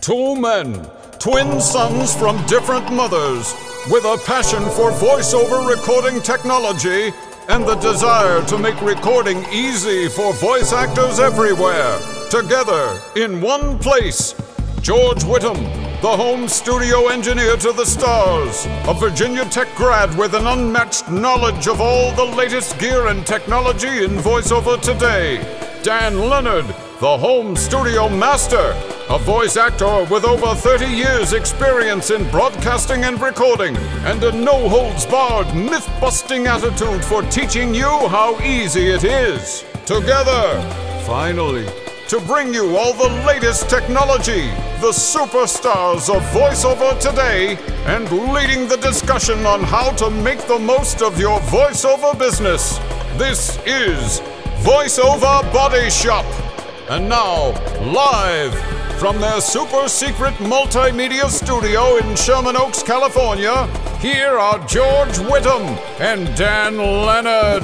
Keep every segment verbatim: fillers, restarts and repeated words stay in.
Two men, twin sons from different mothers, with a passion for voiceover recording technology and the desire to make recording easy for voice actors everywhere. Together, in one place, George Whittam, the home studio engineer to the stars, a Virginia Tech grad with an unmatched knowledge of all the latest gear and technology in voiceover today. Dan Leonard, the home studio master, a voice actor with over thirty years experience in broadcasting and recording, and a no-holds-barred, myth-busting attitude for teaching you how easy it is. Together, finally, to bring you all the latest technology, the superstars of voiceover today, and leading the discussion on how to make the most of your voiceover business. This is VoiceOver Body Shop. And now, live from their super secret multimedia studio in Sherman Oaks, California, here are George Whittam and Dan Leonard.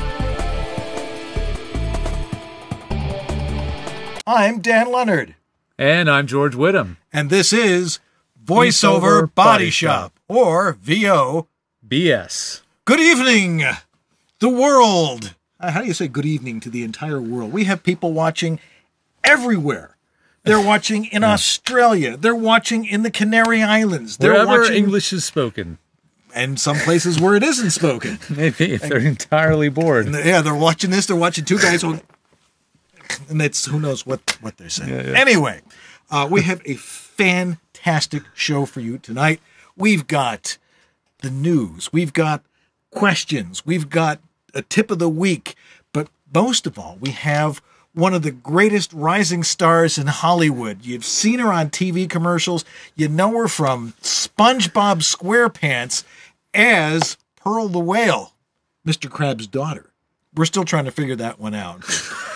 I'm Dan Leonard. And I'm George Whittam. And this is VoiceOver Body Shop, or V O B S. Good evening, the world. Uh, how do you say good evening to the entire world? We have people watching everywhere. They're watching in Australia. They're watching in the Canary Islands. They're Wherever watching, English is spoken. And some places where it isn't spoken. Maybe if they're entirely bored. And yeah, they're watching this. They're watching two guys. Who, and it's who knows what, what they're saying. Yeah, yeah. Anyway, uh, we have a fantastic show for you tonight. We've got the news. We've got questions. We've got a tip of the week. But most of all, we have one of the greatest rising stars in Hollywood. You've seen her on T V commercials. You know her from SpongeBob SquarePants as Pearl the Whale, Mister Krabs' daughter. We're still trying to figure that one out.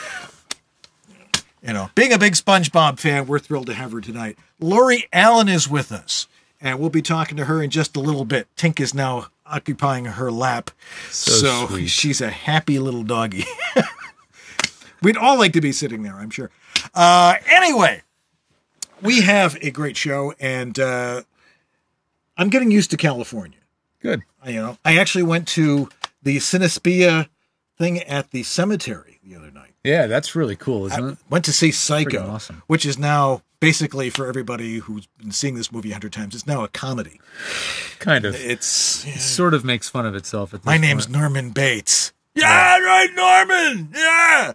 You know, being a big SpongeBob fan, we're thrilled to have her tonight. Lori Allen is with us, and we'll be talking to her in just a little bit. Tink is now occupying her lap, so, so sweet. She's a happy little doggy. We'd all like to be sitting there, I'm sure. Uh, anyway, we have a great show, and uh, I'm getting used to California. Good. I, you know, I actually went to the Cinespia thing at the cemetery the other night. Yeah, that's really cool, isn't I it? Went to see Psycho, awesome. Which is now basically, for everybody who's been seeing this movie a hundred times, it's now a comedy. Kind of. It's It sort of makes fun of itself at this My name's point. Norman Bates. Yeah, right, Norman. Yeah.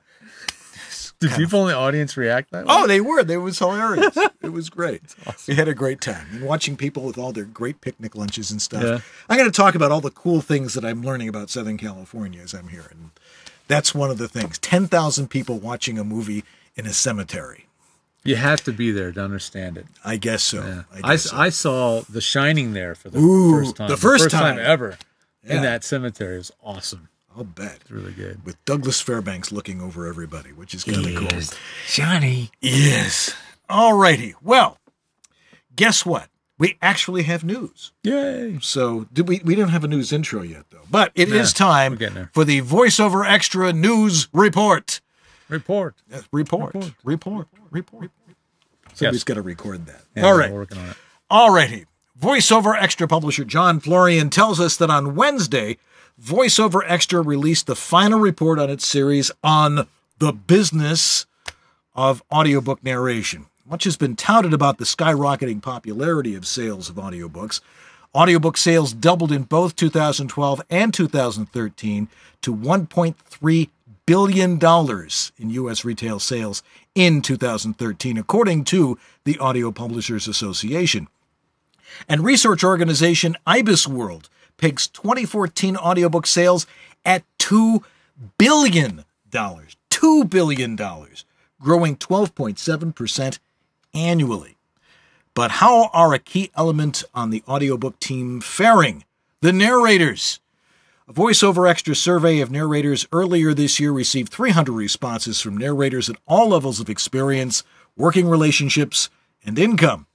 Did people in the audience react that way? Oh, they were. It was hilarious. It was great. Awesome. We had a great time. And watching people with all their great picnic lunches and stuff. Yeah. I'm going to talk about all the cool things that I'm learning about Southern California as I'm here. And that's one of the things. ten thousand people watching a movie in a cemetery. You have to be there to understand it. I guess so. Yeah. I, I, guess so. I saw The Shining there for the Ooh, first time. the first time. time. ever Yeah. in that cemetery. It was awesome. I'll bet. It's really good. With Douglas Fairbanks looking over everybody, which is kind of cool. Johnny. Yes. All righty. Well, guess what? We actually have news. Yay. So did we, we didn't have a news intro yet, though. But it Nah, is time we're getting there. for the VoiceOver Extra News Report. Report. Yes, report. Report. Report. Report. Somebody's Yes. got to record that. Yeah, All we're right. working on it. All righty. VoiceOver Extra publisher John Florian tells us that on Wednesday, VoiceOver Extra released the final report on its series on the business of audiobook narration. Much has been touted about the skyrocketing popularity of sales of audiobooks. Audiobook sales doubled in both two thousand twelve and two thousand thirteen to one point three billion dollars in U S retail sales in two thousand thirteen, according to the Audio Publishers Association. And research organization Ibis World pegs twenty fourteen audiobook sales at two billion dollars. two billion dollars, growing twelve point seven percent annually. But how are a key element on the audiobook team faring? The narrators. A VoiceOver Extra survey of narrators earlier this year received three hundred responses from narrators at all levels of experience, working relationships, and income.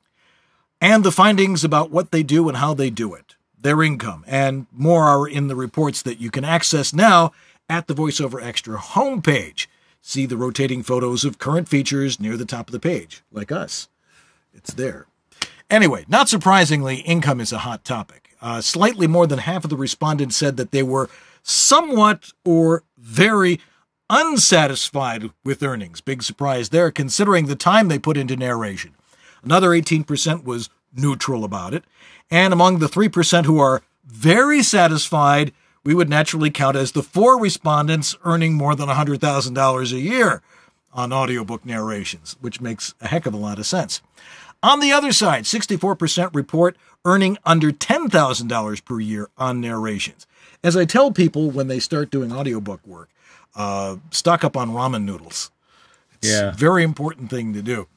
And the findings about what they do and how they do it, their income, and more are in the reports that you can access now at the VoiceOver Extra homepage. See the rotating photos of current features near the top of the page, like us. It's there. Anyway, not surprisingly, income is a hot topic. Uh, slightly more than half of the respondents said that they were somewhat or very unsatisfied with earnings. Big surprise there, considering the time they put into narration. Another eighteen percent was neutral about it. And among the three percent who are very satisfied, we would naturally count as the four respondents earning more than one hundred thousand dollars a year on audiobook narrations, which makes a heck of a lot of sense. On the other side, sixty-four percent report earning under ten thousand dollars per year on narrations. As I tell people when they start doing audiobook work, uh, stock up on ramen noodles. It's Yeah. a very important thing to do.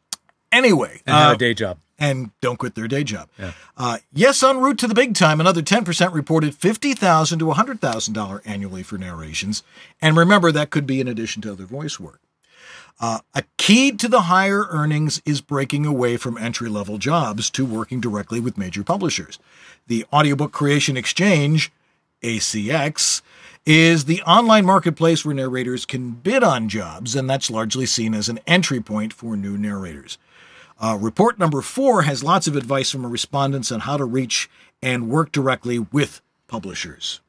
Anyway. And have uh, a day job. And don't quit their day job. Yeah. Uh, yes, en route to the big time, another ten percent reported fifty thousand dollars to one hundred thousand dollars annually for narrations. And remember, that could be in addition to other voice work. Uh, a key to the higher earnings is breaking away from entry-level jobs to working directly with major publishers. The Audiobook Creation Exchange, A C X, is the online marketplace where narrators can bid on jobs, and that's largely seen as an entry point for new narrators. Uh, report number four has lots of advice from our respondents on how to reach and work directly with publishers.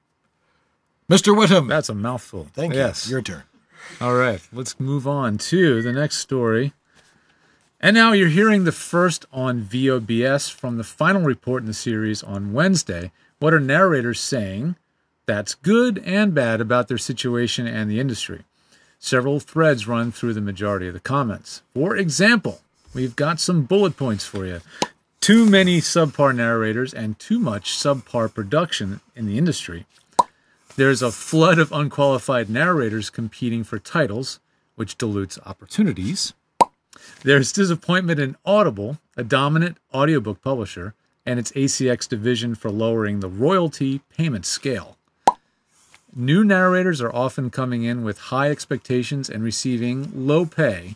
Mister Whittam. That's a mouthful. Thank yes. you. Your turn. All right, let's move on to the next story. And now you're hearing the first on V O B S from the final report in the series on Wednesday. What are narrators saying that's good and bad about their situation and the industry? Several threads run through the majority of the comments. For example, we've got some bullet points for you. Too many subpar narrators and too much subpar production in the industry. There's a flood of unqualified narrators competing for titles, which dilutes opportunities. There's disappointment in Audible, a dominant audiobook publisher, and its A C X division for lowering the royalty payment scale. New narrators are often coming in with high expectations and receiving low pay.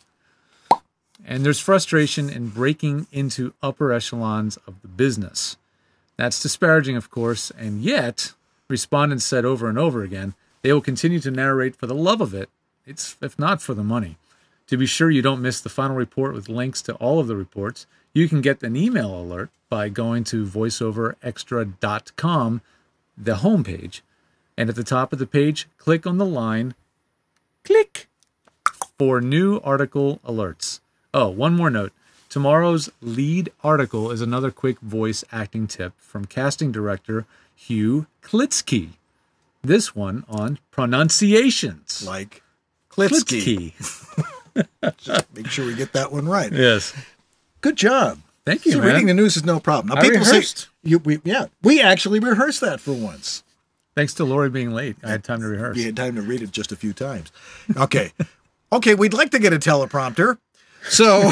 And there's frustration in breaking into upper echelons of the business. That's disparaging, of course, and yet respondents said over and over again, they will continue to narrate for the love of it, it's if not for the money. To be sure you don't miss the final report with links to all of the reports, you can get an email alert by going to voiceover extra dot com, the homepage, and at the top of the page, click on the line, click, for new article alerts. Oh, one more note. Tomorrow's lead article is another quick voice acting tip from casting director Hugh Klitsky. This one on pronunciations. Like Klitsky. Klitsky. Just make sure we get that one right. Yes. Good job. Thank you, See, man. reading the news is no problem. Now, I people rehearsed. say, you, we, yeah, we actually rehearsed that for once. Thanks to Lori being late, I had time to rehearse. We had time to read it just a few times. Okay. Okay, we'd like to get a teleprompter. So,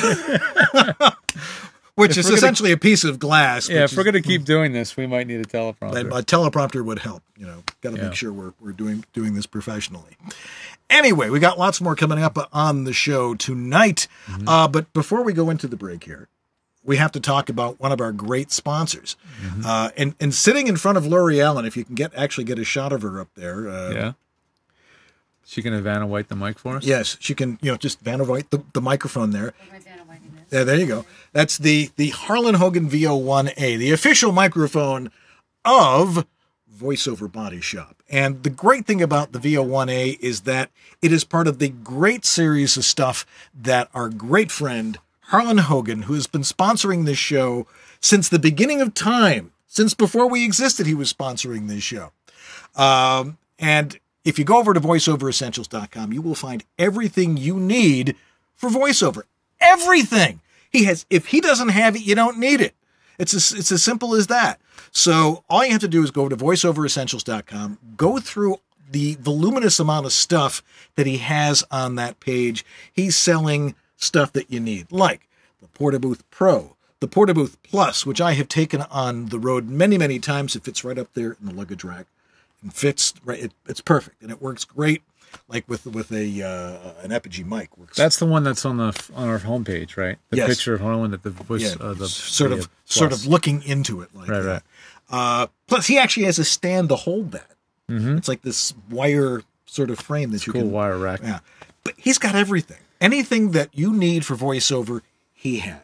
which If is we're gonna- essentially a piece of glass. Yeah, which if we're is- going to keep doing this, we might need a teleprompter. A, a teleprompter would help. You know, got to Yeah. make sure we're we're doing doing this professionally. Anyway, we got lots more coming up on the show tonight. Mm-hmm. Uh, but before we go into the break here, we have to talk about one of our great sponsors. Mm-hmm. Uh, and and sitting in front of Lori Allen, if you can get actually get a shot of her up there. Uh, Yeah. She can have Vanna White the mic for us? Yes, she can. You know, just Vanna White the, the microphone there. Yeah, there you go. That's the the Harlan Hogan V O one A, the official microphone of VoiceOver Body Shop. And the great thing about the V O one A is that it is part of the great series of stuff that our great friend Harlan Hogan, who has been sponsoring this show since the beginning of time, since before we existed, he was sponsoring this show. Um, and if you go over to voiceover essentials dot com, you will find everything you need for voiceover. Everything. He has, if he doesn't have it, you don't need it. It's as, it's as simple as that. So all you have to do is go to voiceover essentials dot com, go through the voluminous amount of stuff that he has on that page. He's selling stuff that you need, like the Portabooth Pro, the Portabooth Plus, which I have taken on the road many, many times. It fits right up there in the luggage rack and fits right. It, it's perfect and it works great. Like with with a uh, an Epigee mic works. That's the one that's on the on our homepage, right? The Yes. picture of Harlan at the voice. Yeah, uh, the sort the, of uh, sort plus. of looking into it like Right, that. right. Uh, plus, he actually has a stand to hold that. Mhm. It's like this wire sort of frame that you cool can wire rack. Yeah, but he's got everything. Anything that you need for voiceover, he has.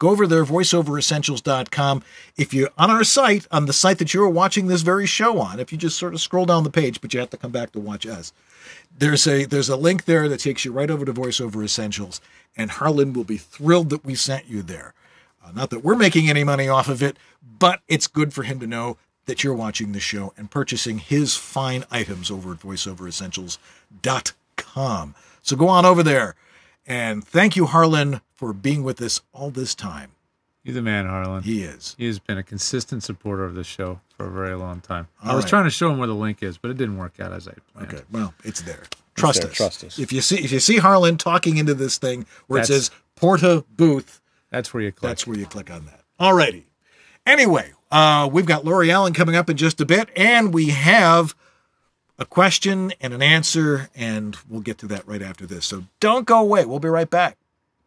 Go over there, voice over essentials dot com. If you're on our site, on the site that you're watching this very show on, if you just sort of scroll down the page, but you have to come back to watch us, there's a there's a link there that takes you right over to Voice Over Essentials, and Harlan will be thrilled that we sent you there. Uh, not that we're making any money off of it, but it's good for him to know that you're watching the show and purchasing his fine items over at voice over essentials dot com. So go on over there. And thank you, Harlan, for being with us all this time. You're the man, Harlan. He is. He has been a consistent supporter of this show for a very long time. All I was right. trying to show him where the link is, but it didn't work out as I planned. Okay, well, it's there. Trust there. us. Trust us. If you see if you see Harlan talking into this thing where That's- it says Porta Booth, That's where you click. that's where you click on that. All righty. Anyway, uh, we've got Lori Allen coming up in just a bit, and we have a question and an answer, and we'll get to that right after this. So don't go away. We'll be right back.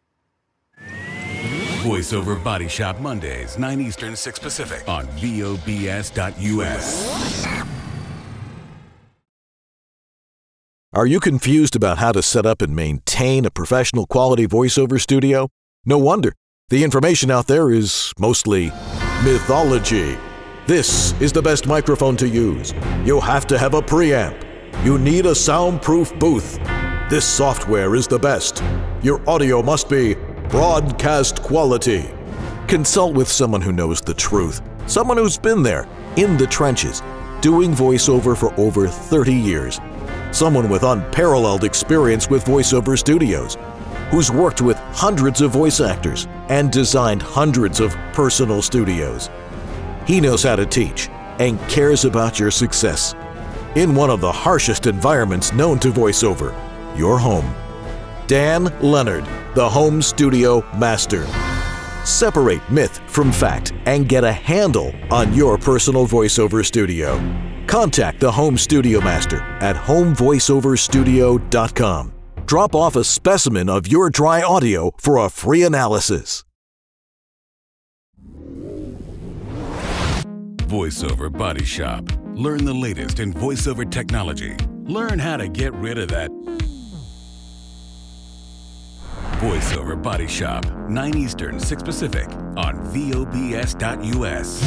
Voiceover Body Shop Mondays, nine Eastern, six Pacific on V O B S dot U S. Are you confused about how to set up and maintain a professional quality voiceover studio? No wonder. The information out there is mostly mythology. This is the best microphone to use. You have to have a preamp. You need a soundproof booth. This software is the best. Your audio must be broadcast quality. Consult with someone who knows the truth. Someone who's been there, in the trenches, doing voiceover for over thirty years. Someone with unparalleled experience with voiceover studios, who's worked with hundreds of voice actors and designed hundreds of personal studios. He knows how to teach and cares about your success. In one of the harshest environments known to voiceover, your home. Dan Leonard, the Home Studio Master. Separate myth from fact and get a handle on your personal voiceover studio. Contact the Home Studio Master at home voice over studio dot com. Drop off a specimen of your dry audio for a free analysis. Voiceover Body Shop. Learn the latest in voiceover technology. Learn how to get rid of that. Voiceover Body Shop, nine Eastern, six Pacific on V O B S dot U S.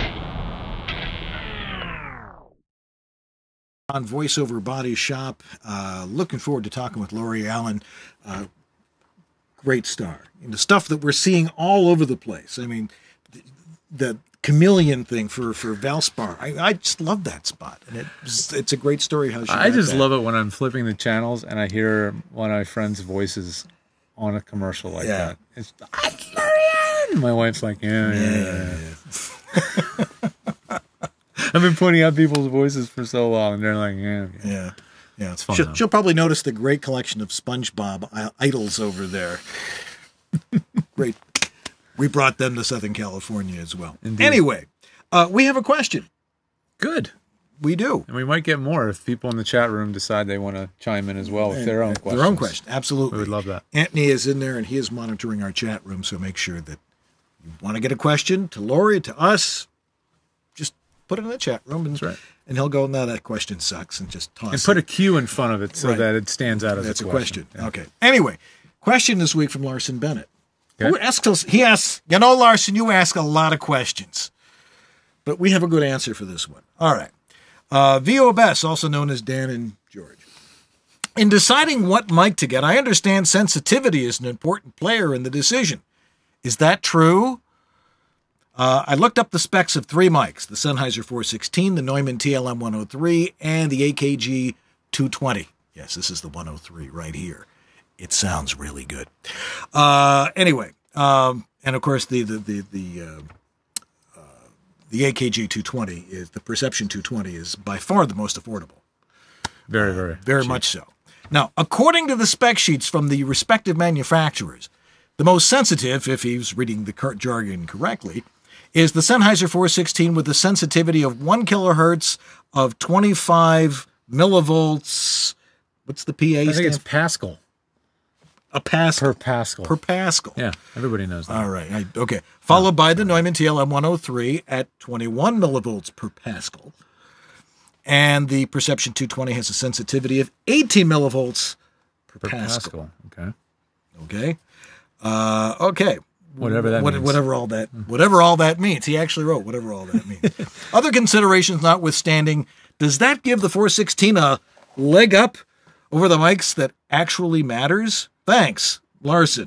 On Voiceover Body Shop, uh, looking forward to talking with Lori Allen. Uh, great star. And the stuff that we're seeing all over the place. I mean, the, the chameleon thing for, for Valspar. I, I just love that spot. And it's, it's a great story how she I got just that. love it when I'm flipping the channels and I hear one of my friends' voices on a commercial like Yeah. that. It's "That's Lorianne!" My wife's like, yeah, yeah, yeah. Yeah. I've been pointing out people's voices for so long, and they're like, yeah, yeah. Yeah. Yeah. It's fun, She'll, though. she'll probably notice the great collection of Spongebob i- idols over there. Great. We brought them to Southern California as well. Indeed. Anyway, uh, we have a question. Good. We do. And we might get more if people in the chat room decide they want to chime in as well with their own questions. Their own question. Absolutely. We would love that. Anthony is in there and he is monitoring our chat room. So make sure that you want to get a question to Lori, to us, just put it in the chat room. And, That's right. and he'll go, no, that question sucks. And just toss And put it. a Q in front of it so Right. that it stands out as That's a a question. question. Okay. Anyway, question this week from Larson Bennett. Okay. Who asks us, he asks, you know, Larson, you ask a lot of questions, but we have a good answer for this one. All right. Uh, V O B S, also known as Dan and George. In deciding what mic to get, I understand sensitivity is an important player in the decision. Is that true? Uh, I looked up the specs of three mics, the Sennheiser four sixteen, the Neumann T L M one oh three, and the A K G two twenty. Yes, this is the one oh three right here. It sounds really good. Uh, anyway, um, and of course the the the the, uh, uh, the A K G two twenty is the Perception two twenty is by far the most affordable. Very, very. Very cheap. much so. Now, according to the spec sheets from the respective manufacturers, the most sensitive, if he's reading the cur- jargon correctly, is the Sennheiser four sixteen with a sensitivity of one kilohertz of twenty-five millivolts. What's the P A I think stand it's Pascal. A Pascal. Per Pascal. Per Pascal. Yeah, everybody knows that. All right. I, okay. Followed by the Neumann T L M one oh three at twenty-one millivolts per Pascal. And the Perception two twenty has a sensitivity of eighteen millivolts per, Per Pascal. Pascal. Okay. Okay. Uh, okay. Whatever that what, means. Whatever all that, whatever all that means. He actually wrote whatever all that means. Other considerations notwithstanding, does that give the four sixteen a leg up over the mics that actually matters? Thanks, Larson.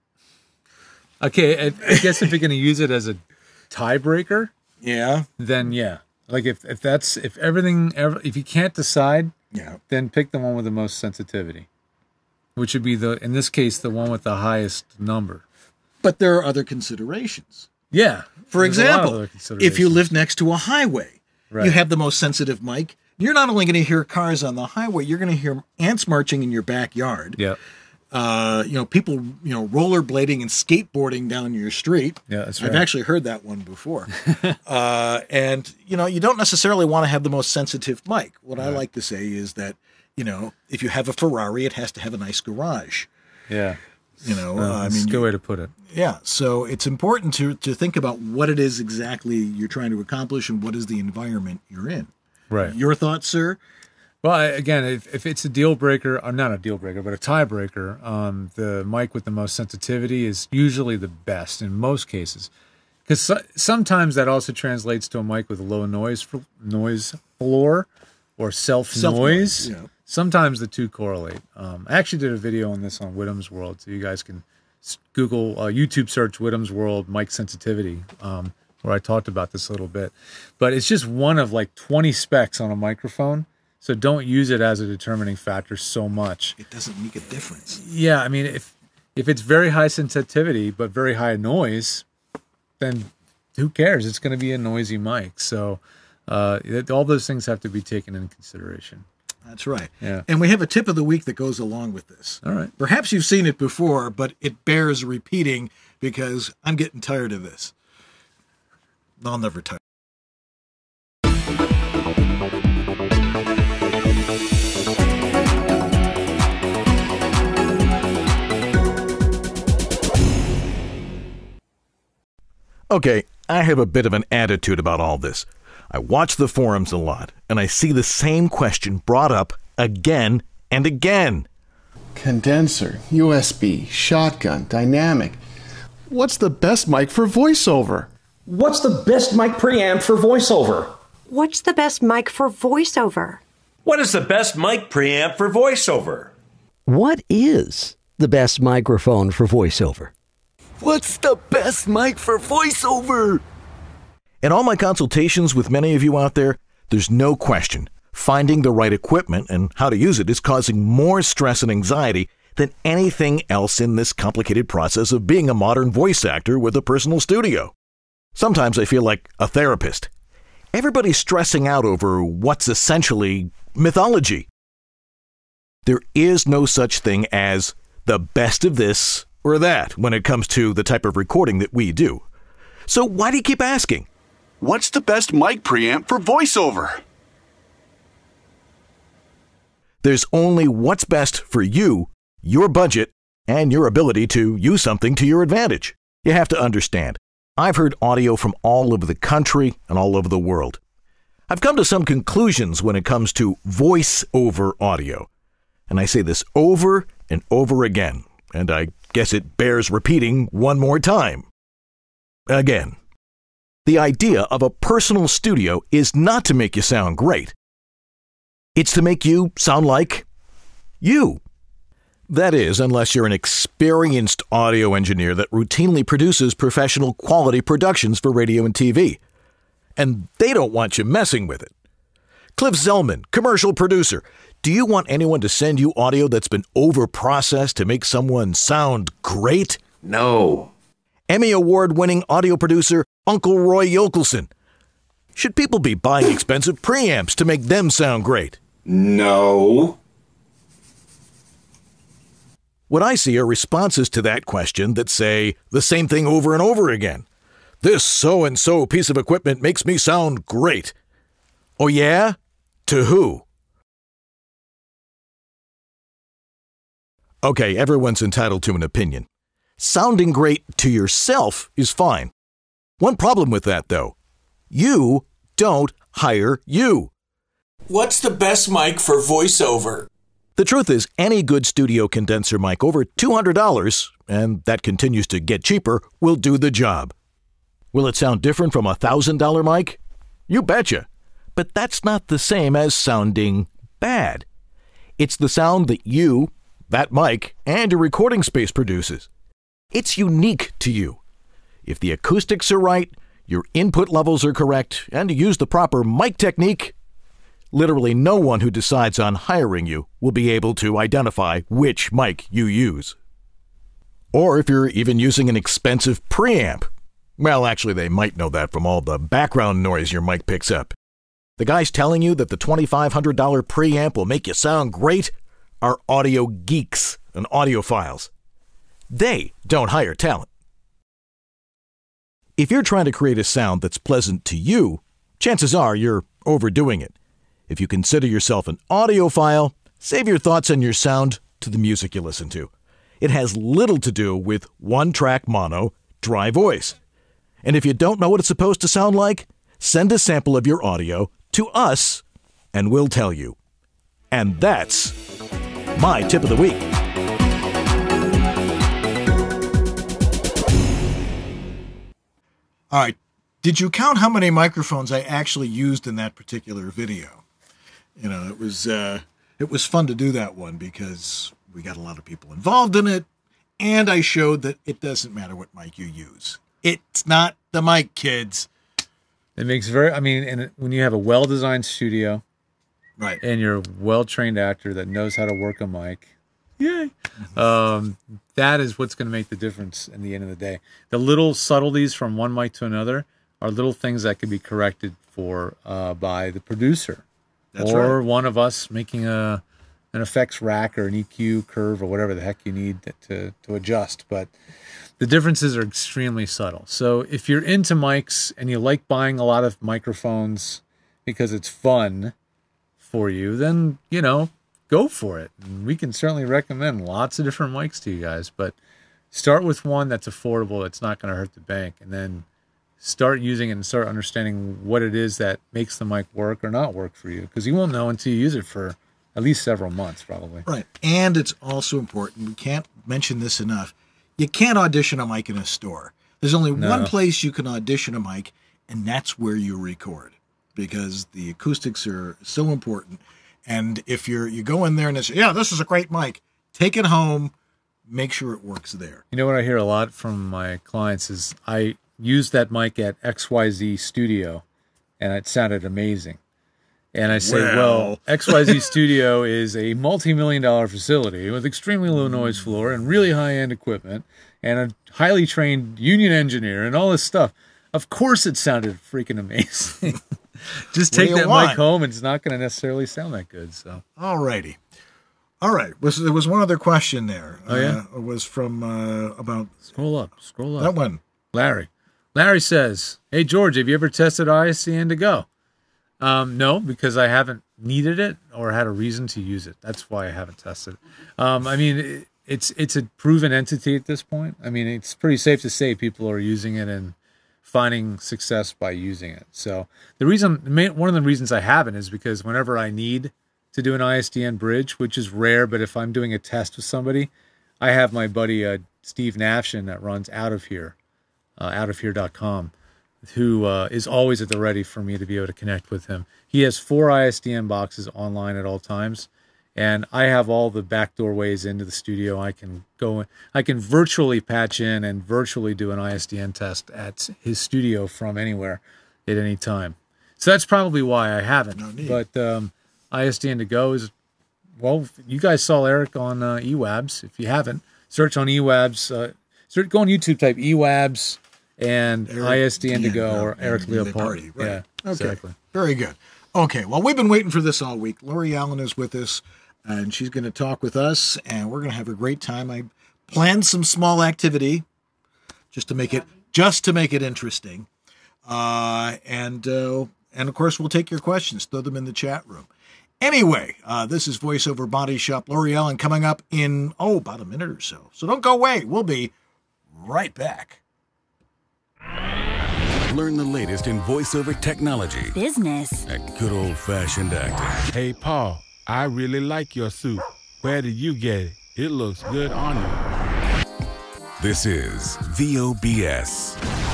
Okay, I, I guess if you're going to use it as a tiebreaker, Yeah. then yeah. Like if, if that's if everything ever if you can't decide, Yeah. then pick the one with the most sensitivity, which would be the in this case the one with the highest number. But there are other considerations. Yeah. For there's a lot of example, other if you considerations. live next to a highway, Right. you have the most sensitive mic. You're not only going to hear cars on the highway, you're going to hear ants marching in your backyard. Yeah. Uh, you know, people, you know, rollerblading and skateboarding down your street. Yeah, that's I've right. actually heard that one before. uh, and, you know, you don't necessarily want to have the most sensitive mic. What I like to say is that, you know, if you have a Ferrari, it has to have a nice garage. Yeah. You know, Uh, uh, I that's mean, a good way to put it. yeah. So it's important to, to think about what it is exactly you're trying to accomplish and what is the environment you're in. Right. Your thoughts, sir? Well, I, again, if, if it's a deal breaker, or not a deal breaker, but a tiebreaker, um, the mic with the most sensitivity is usually the best in most cases. Because so, sometimes that also translates to a mic with low noise for, noise floor or self noise. Self-noise, yeah. Sometimes the two correlate. Um, I actually did a video on this on Whittam's World, so you guys can s- Google, uh, YouTube search Whittam's World mic sensitivity, um, where I talked about this a little bit. But it's just one of like twenty specs on a microphone. So don't use it as a determining factor so much. It doesn't make a difference. Yeah, I mean, if if it's very high sensitivity but very high noise, then who cares? It's going to be a noisy mic. So uh, it, all those things have to be taken into consideration. That's right. Yeah. And we have a tip of the week that goes along with this. All right. Perhaps you've seen it before, but it bears repeating because I'm getting tired of this. I'll never tire. Okay, I have a bit of an attitude about all this. I watch the forums a lot, and I see the same question brought up again and again. Condenser, U S B, shotgun, dynamic. What's the best mic for voiceover? What's the best mic preamp for voiceover? What's the best mic for voiceover? What is the best mic preamp for voiceover? What is the best microphone for voiceover? What's the best mic for voiceover? In all my consultations with many of you out there, there's no question finding the right equipment and how to use it is causing more stress and anxiety than anything else in this complicated process of being a modern voice actor with a personal studio. Sometimes I feel like a therapist. Everybody's stressing out over what's essentially mythology. There is no such thing as the best of this or that when it comes to the type of recording that we do. So why do you keep asking? What's the best mic preamp for voiceover? There's only what's best for you, your budget, and your ability to use something to your advantage. You have to understand, I've heard audio from all over the country and all over the world. I've come to some conclusions when it comes to voice-over audio. And I say this over and over again, and I guess it bears repeating one more time. Again. The idea of a personal studio is not to make you sound great. It's to make you sound like you. That is, unless you're an experienced audio engineer that routinely produces professional quality productions for radio and T V. And they don't want you messing with it. Cliff Zellman, commercial producer. Do you want anyone to send you audio that's been over-processed to make someone sound great? No. Emmy Award-winning audio producer Uncle Roy Yokelson. Should people be buying expensive preamps to make them sound great? No. What I see are responses to that question that say the same thing over and over again. This so-and-so piece of equipment makes me sound great. Oh yeah? To who? Okay, everyone's entitled to an opinion. Sounding great to yourself is fine. One problem with that, though. You don't hire you. What's the best mic for voiceover? The truth is, any good studio condenser mic over two hundred dollars, and that continues to get cheaper, will do the job. Will it sound different from a one thousand dollar mic? You betcha. But that's not the same as sounding bad. It's the sound that you, that mic, and your recording space produces. It's unique to you. If the acoustics are right, your input levels are correct, and you use the proper mic technique, literally no one who decides on hiring you will be able to identify which mic you use. Or if you're even using an expensive preamp. Well, actually, they might know that from all the background noise your mic picks up. The guys telling you that the twenty-five hundred dollar preamp will make you sound great are audio geeks and audiophiles. They don't hire talent. If you're trying to create a sound that's pleasant to you, chances are you're overdoing it. If you consider yourself an audiophile, save your thoughts on your sound to the music you listen to. It has little to do with one-track mono, dry voice. And if you don't know what it's supposed to sound like, send a sample of your audio to us, and we'll tell you. And that's my tip of the week. All right. Did you count how many microphones I actually used in that particular video? You know, it was uh, it was fun to do that one because we got a lot of people involved in it, and I showed that it doesn't matter what mic you use. It's not the mic, kids. It makes very, I mean, and when you have a well-designed studio, right, and you're a well-trained actor that knows how to work a mic, yay, mm-hmm. um, that is what's going to make the difference in the end of the day. The little subtleties from one mic to another are little things that can be corrected for uh, by the producer. That's or right. one of us making a an effects rack or an E Q curve or whatever the heck you need to, to adjust. But the differences are extremely subtle. So if you're into mics and you like buying a lot of microphones because it's fun for you, then, you know, go for it. And we can certainly recommend lots of different mics to you guys, but start with one that's affordable, that's not going to hurt the bank, and then start using it and start understanding what it is that makes the mic work or not work for you, because you won't know until you use it for at least several months, probably. Right. And it's also important, we can't mention this enough, you can't audition a mic in a store. There's only No. one place you can audition a mic, and that's where you record, because the acoustics are so important. And if you're you go in there and say, yeah, this is a great mic, take it home, make sure it works there. You know what I hear a lot from my clients is I used that mic at X Y Z Studio, and it sounded amazing. And I say, well, Well. X Y Z Studio is a multi-million dollar facility with extremely low noise floor and really high-end equipment and a highly trained union engineer and all this stuff. Of course it sounded freaking amazing. Just What do take you that want? mic home and it's not going to necessarily sound that good. So, All righty. All right. Was, there was one other question there. Oh, yeah? Uh, it was from uh, about... Scroll up. Scroll up. That one. Larry. Larry says, hey, George, have you ever tested I S D N to go? Um, no, because I haven't needed it or had a reason to use it. That's why I haven't tested it. Um, I mean, it, it's it's a proven entity at this point. I mean, it's pretty safe to say people are using it and finding success by using it. So the reason, one of the reasons I haven't is because whenever I need to do an I S D N bridge, which is rare, but if I'm doing a test with somebody, I have my buddy uh, Steve Nafshin that runs Out of Here, uh, out of here dot com, who uh, is always at the ready for me to be able to connect with him. He has four I S D N boxes online at all times, and I have all the backdoor ways into the studio. I can go, I can virtually patch in and virtually do an I S D N test at his studio from anywhere at any time. So that's probably why I haven't. No need. But um, I S D N to go is, well, you guys saw Eric on uh, E W A B S. If you haven't, search on E W A B S. Uh, search, go on YouTube, type E W A B S and Eric I S D N to Dean, go, uh, or Eric and the Leopold. party, right. Yeah, Okay. exactly. Very good. Okay, well, we've been waiting for this all week. Lori Allen is with us, and she's going to talk with us, and we're going to have a great time. I planned some small activity just to make it just to make it interesting, uh, and uh, and of course we'll take your questions. Throw them in the chat room. Anyway, uh, this is VoiceOver Body Shop. Lori Allen coming up in oh about a minute or so. So don't go away. We'll be right back. Learn the latest in voiceover technology Business. and good old-fashioned acting. Hey, Paul, I really like your suit. Where did you get it? It looks good on you. This is V O B S.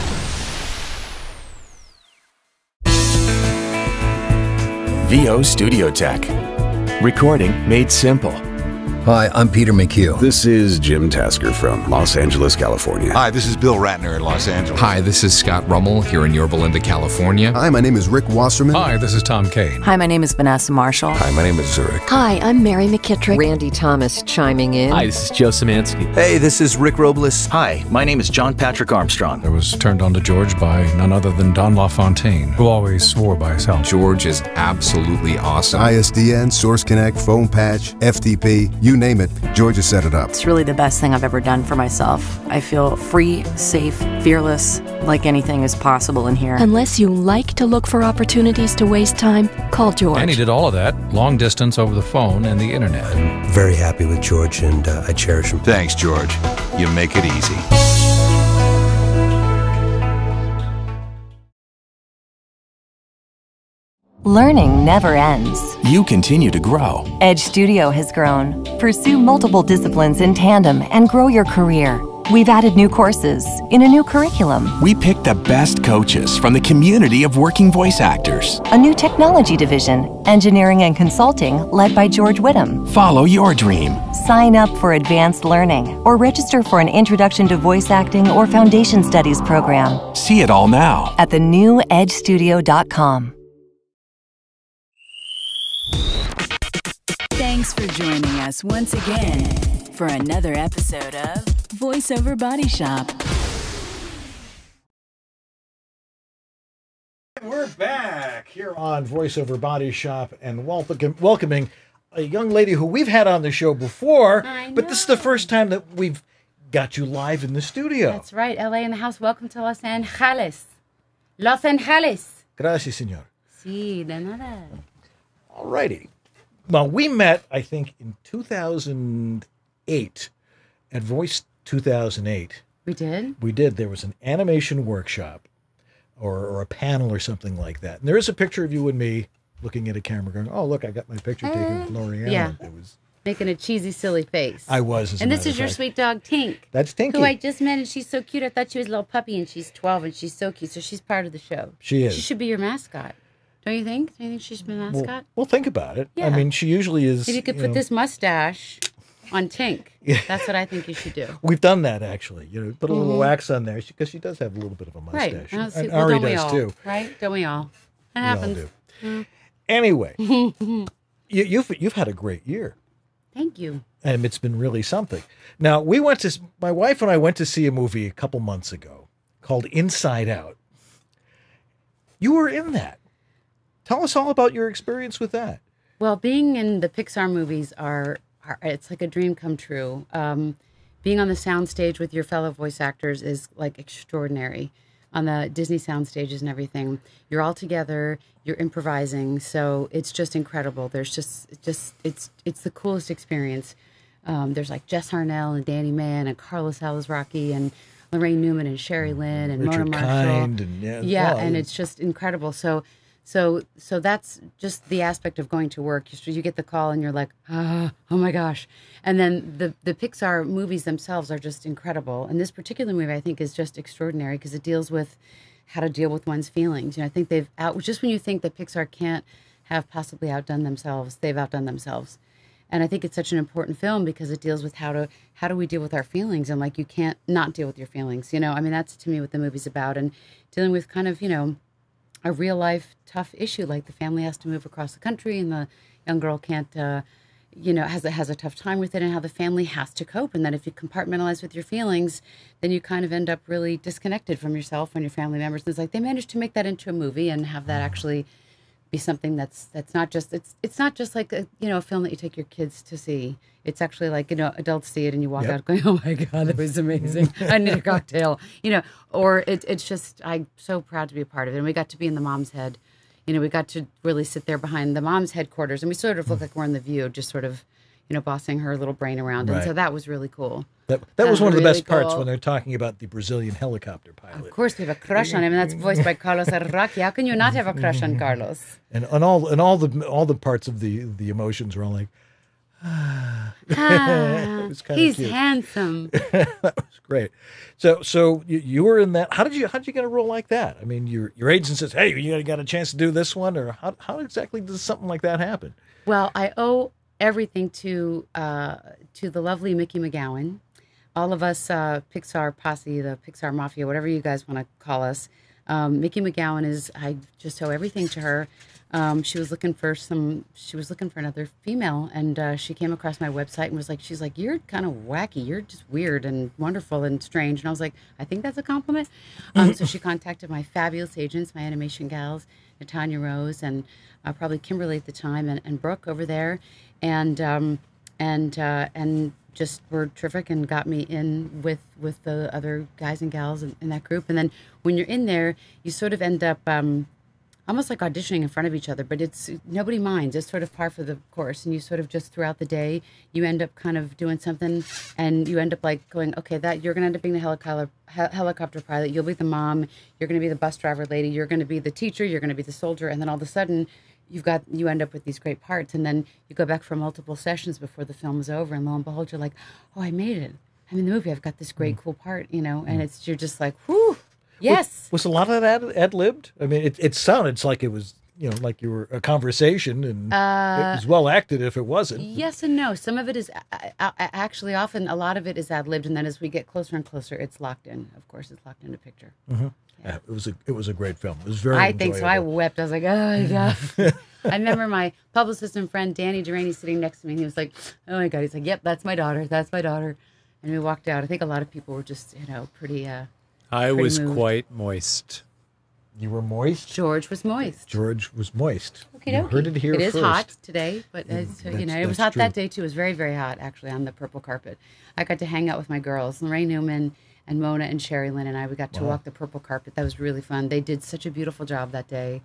V O Studio Tech. Recording made simple. Hi, I'm Peter McHugh. This is Jim Tasker from Los Angeles, California. Hi, this is Bill Ratner in Los Angeles. Hi, this is Scott Rummel here in Yorba Linda, California. Hi, my name is Rick Wasserman. Hi, this is Tom Kane. Hi, my name is Vanessa Marshall. Hi, my name is Zurich. Hi, I'm Mary McKittrick. Randy Thomas chiming in. Hi, this is Joe Szymanski. Hey, this is Rick Robles. Hi, my name is John Patrick Armstrong. I was turned on to George by none other than Don LaFontaine, who always swore by his help. George is absolutely awesome. I S D N, Source Connect, Phone Patch, F T P, you name it, George has set it up. It's really the best thing I've ever done for myself. I feel free, safe, fearless, like anything is possible in here. Unless you like to look for opportunities to waste time, call George. And he did all of that, long distance over the phone and the internet. I'm very happy with George, and uh, I cherish him. Thanks, George. You make it easy. Learning never ends. You continue to grow. Edge Studio has grown. Pursue multiple disciplines in tandem and grow your career. We've added new courses in a new curriculum. We pick the best coaches from the community of working voice actors. A new technology division, engineering and consulting, led by George Whittam. Follow your dream. Sign up for advanced learning or register for an introduction to voice acting or foundation studies program. See it all now at the new edge studio dot com. Thanks for joining us once again for another episode of VoiceOver Body Shop. We're back here on VoiceOver Body Shop and welcome, welcoming a young lady who we've had on the show before, but this is the first time that we've got you live in the studio. That's right. L A in the house. Welcome to Los Angeles. Los Angeles. Gracias, señor. Sí, de nada. All righty. Well, we met, I think, in two thousand eight at Voice two thousand eight. We did? We did. There was an animation workshop or, or a panel or something like that. And there is a picture of you and me looking at a camera going, oh, look, I got my picture taken with L'Oreal. Yeah. It was, making a cheesy, silly face. I was. As and a this is your fact. sweet dog, Tink. That's Tinky. Who I just met, and she's so cute. I thought she was a little puppy, and she's twelve, and she's so cute. So she's part of the show. She is. She should be your mascot. Don't you think? Do you think she should be a mascot? Well, well think about it. Yeah. I mean, she usually is. If you could you put know, this mustache on Tink, Yeah. that's what I think you should do. We've done that, actually. You know, put a little Mhm. wax on there because she does have a little bit of a mustache. Right. I don't see- And well, Ari don't we does all, too. Right? Don't we all? It We all happens. do. Mm. Anyway, you, you've you've had a great year. Thank you. And it's been really something. Now, we went to, my wife and I went to see a movie a couple months ago called Inside Out. You were in that. Tell us all about your experience with that. Well, being in the Pixar movies are, are it's like a dream come true. Um, being on the soundstage with your fellow voice actors is like extraordinary. On the Disney sound stages and everything, you're all together, you're improvising, so it's just incredible. There's just, just it's it's the coolest experience. Um, there's like Jess Harnell and Danny Mann and Carlos Alazraqui and Lorraine Newman and Sherry Lynn and Richard Mona Marshall. Kind and yeah, yeah, well, and it's just incredible. So, so, so that's just the aspect of going to work. You, you get the call and you're like, ah, oh my gosh. And then the the Pixar movies themselves are just incredible. And this particular movie, I think, is just extraordinary because it deals with how to deal with one's feelings. You know, I think they've out just when you think that Pixar can't have possibly outdone themselves, they've outdone themselves. And I think it's such an important film because it deals with how to how do we deal with our feelings, and like you can't not deal with your feelings. You know, I mean that's to me what the movie's about, and dealing with kind of you know a real life tough issue like the family has to move across the country and the young girl can't uh, you know has a, has a tough time with it, and how the family has to cope, and that if you compartmentalize with your feelings, then you kind of end up really disconnected from yourself and your family members. And it's like they managed to make that into a movie and have that actually be something that's that's not just it's it's not just like a you know a film that you take your kids to see. It's actually like you know adults see it and you walk Yep. out going, oh my god, that was amazing. I need a cocktail, you know. Or it, it's just I'm so proud to be a part of it. And we got to be in the mom's head, you know. We got to really sit there behind the mom's headquarters, and we sort of look like we're in the View, just sort of you know bossing her little brain around. And Right. so that was really cool. That, that was one of the really best parts cool. when they're talking about the Brazilian helicopter pilot. Of course, we have a crush on him, and that's voiced by Carlos Alazraqui. How can you not have a crush on Carlos? And and all and all the all the parts of the the emotions were all like, it was kind of He's cute. handsome. That was great. So, so you, you were in that. How did you how did you get a role like that? I mean, your your agent says, "Hey, you got a chance to do this one," or how how exactly does something like that happen? Well, I owe everything to uh, to the lovely Mickey McGowan. All of us, uh, Pixar posse, the Pixar Mafia, whatever you guys want to call us. Um, Mickey McGowan is. I just owe everything to her. Um, she was looking for some. She was looking for another female, and uh, she came across my website and was like, "She's like, you're kind of wacky. You're just weird and wonderful and strange." And I was like, "I think that's a compliment." Um, so she contacted my fabulous agents, my animation gals, Natanya Rose and uh, probably Kimberly at the time, and, and Brooke over there, and um, and uh, and just were terrific and got me in with with the other guys and gals in, in that group. And then when you're in there, you sort of end up. Um, almost like auditioning in front of each other, but it's nobody minds. It's sort of par for the course, and you sort of just throughout the day, you end up kind of doing something, and you end up like going, okay, that you're going to end up being the helicopter helicopter pilot. You'll be the mom. You're going to be the bus driver lady. You're going to be the teacher. You're going to be the soldier, and then all of a sudden, you've got you end up with these great parts, and then you go back for multiple sessions before the film is over, and lo and behold, you're like, oh, I made it. I'm in the movie. I've got this great, cool part, you know, and it's you're just like, whew. Yes. Was, was a lot of that ad, ad-libbed? I mean, it, it sounded like it was, you know, like you were a conversation, and uh, it was well acted if it wasn't. Yes and no. Some of it is uh, uh, actually often, a lot of it is ad-libbed, and then as we get closer and closer, it's locked in. Of course, it's locked into picture. Mm-hmm. Yeah. Yeah, it was a it was a great film. It was very I enjoyable. think so. I wept. I was like, oh, my God. I remember my publicist and friend, Danny Duraney, sitting next to me, and he was like, oh, my God. He's like, yep, that's my daughter. That's my daughter. And we walked out. I think a lot of people were just, you know, pretty... Uh, I Pretty was moved. quite moist. You were moist? George was moist. George was moist. Okay, you heard it here It is first. hot today, but Mm, it's, you that's- know, it was that's hot true. that day too. It was very, very hot actually on the purple carpet. I got to hang out with my girls, Lorraine Newman and Mona and Sherry Lynn, and I. We got to Wow. walk the purple carpet. That was really fun. They did such a beautiful job that day,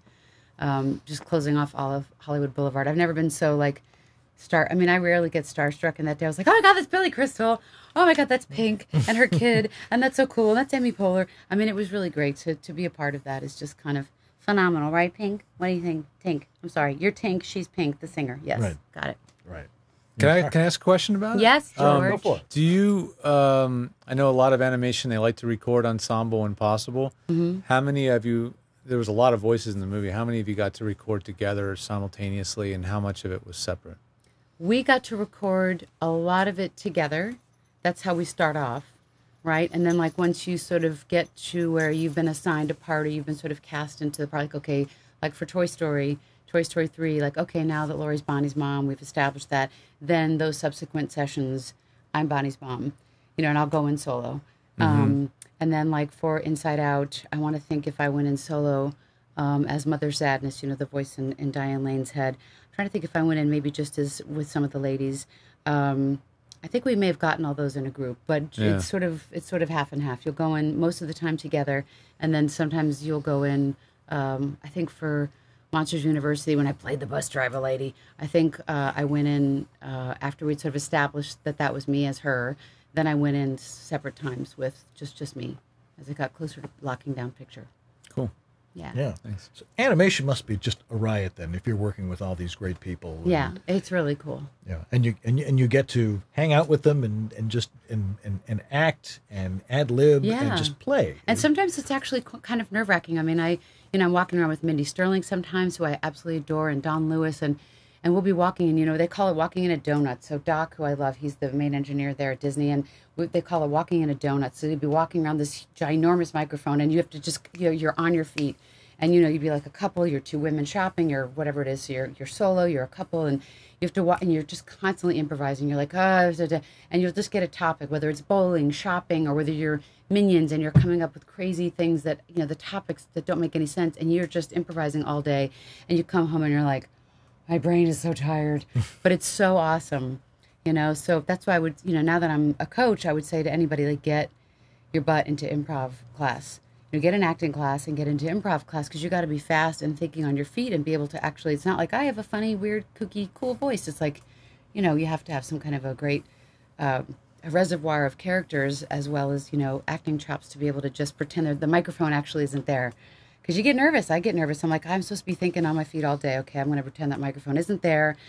um, just closing off all of Hollywood Boulevard. I've never been so like star. I mean, I rarely get starstruck, and that day I was like, oh my God, that's Billy Crystal. Oh my God, that's Pink and her kid, and that's so cool. And that's Amy Poehler. I mean, it was really great to to be a part of that. It's just kind of phenomenal, right, Pink? What do you think, Tink? I'm sorry, you're Tink. She's Pink, the singer. Yes, Right. got it. Right. Can I can I ask a question about it? Yes, Um, George. Go for it. Do you? Um, I know a lot of animation. They like to record ensemble when possible. Mhm. How many of you? There was a lot of voices in the movie. How many of you got to record together simultaneously, and how much of it was separate? We got to record a lot of it together. That's how we start off, right? And then, like, once you sort of get to where you've been assigned a part, or you've been sort of cast into the part, like, okay, like for Toy Story, Toy Story three, like, okay, now that Laurie's Bonnie's mom, we've established that. Then those subsequent sessions, I'm Bonnie's mom, you know, and I'll go in solo. Mhm. Um, and then, like, for Inside Out, I want to think if I went in solo um, as Mother Sadness, you know, the voice in, in Diane Lane's head. I'm trying to think if I went in maybe just as with some of the ladies. Um, I think we may have gotten all those in a group, but Yeah. it's sort of it's sort of half and half. You'll go in most of the time together, and then sometimes you'll go in. Um, I think for Monsters University, when I played the bus driver lady, I think uh, I went in uh, after we'd sort of established that that was me as her. Then I went in separate times with just just me as it got closer to locking down picture. Cool. Yeah. Yeah. So animation must be just a riot then if you're working with all these great people. and- Yeah, it's really cool. Yeah, and you and you, and you get to hang out with them and, and just and, and, and act and ad lib Yeah. and just play. And sometimes it's actually qu- kind of nerve wracking. I mean, I, you know, I'm walking around with Mindy Sterling sometimes, who I absolutely adore, and Don Lewis, and and we'll be walking, and you know, they call it walking in a donut. So Doc, who I love, he's the main engineer there at Disney, and we, they call it walking in a donut. So you'd be walking around this ginormous microphone, and you have to just, you know, you're on your feet. And, you know, you'd be like a couple, you're two women shopping, or whatever it is. So you're, you're solo, you're a couple, and you have to walk, and you're just constantly improvising. You're like, oh, da, da," and you'll just get a topic, whether it's bowling, shopping, or whether you're Minions, and you're coming up with crazy things that, you know, the topics that don't make any sense, and you're just improvising all day. And you come home and you're like, my brain is so tired, but it's so awesome, you know? So that's why I would, you know, now that I'm a coach, I would say to anybody, like, get your butt into improv class. You know, get an acting class and get into improv class, because you got to be fast and thinking on your feet and be able to actually, it's not like I have a funny, weird, kooky, cool voice. It's like, you know, you have to have some kind of a great um, a reservoir of characters, as well as, you know, acting chops to be able to just pretend that the microphone actually isn't there. Because you get nervous. I get nervous. I'm like, I'm supposed to be thinking on my feet all day. Okay, I'm going to pretend that microphone isn't there.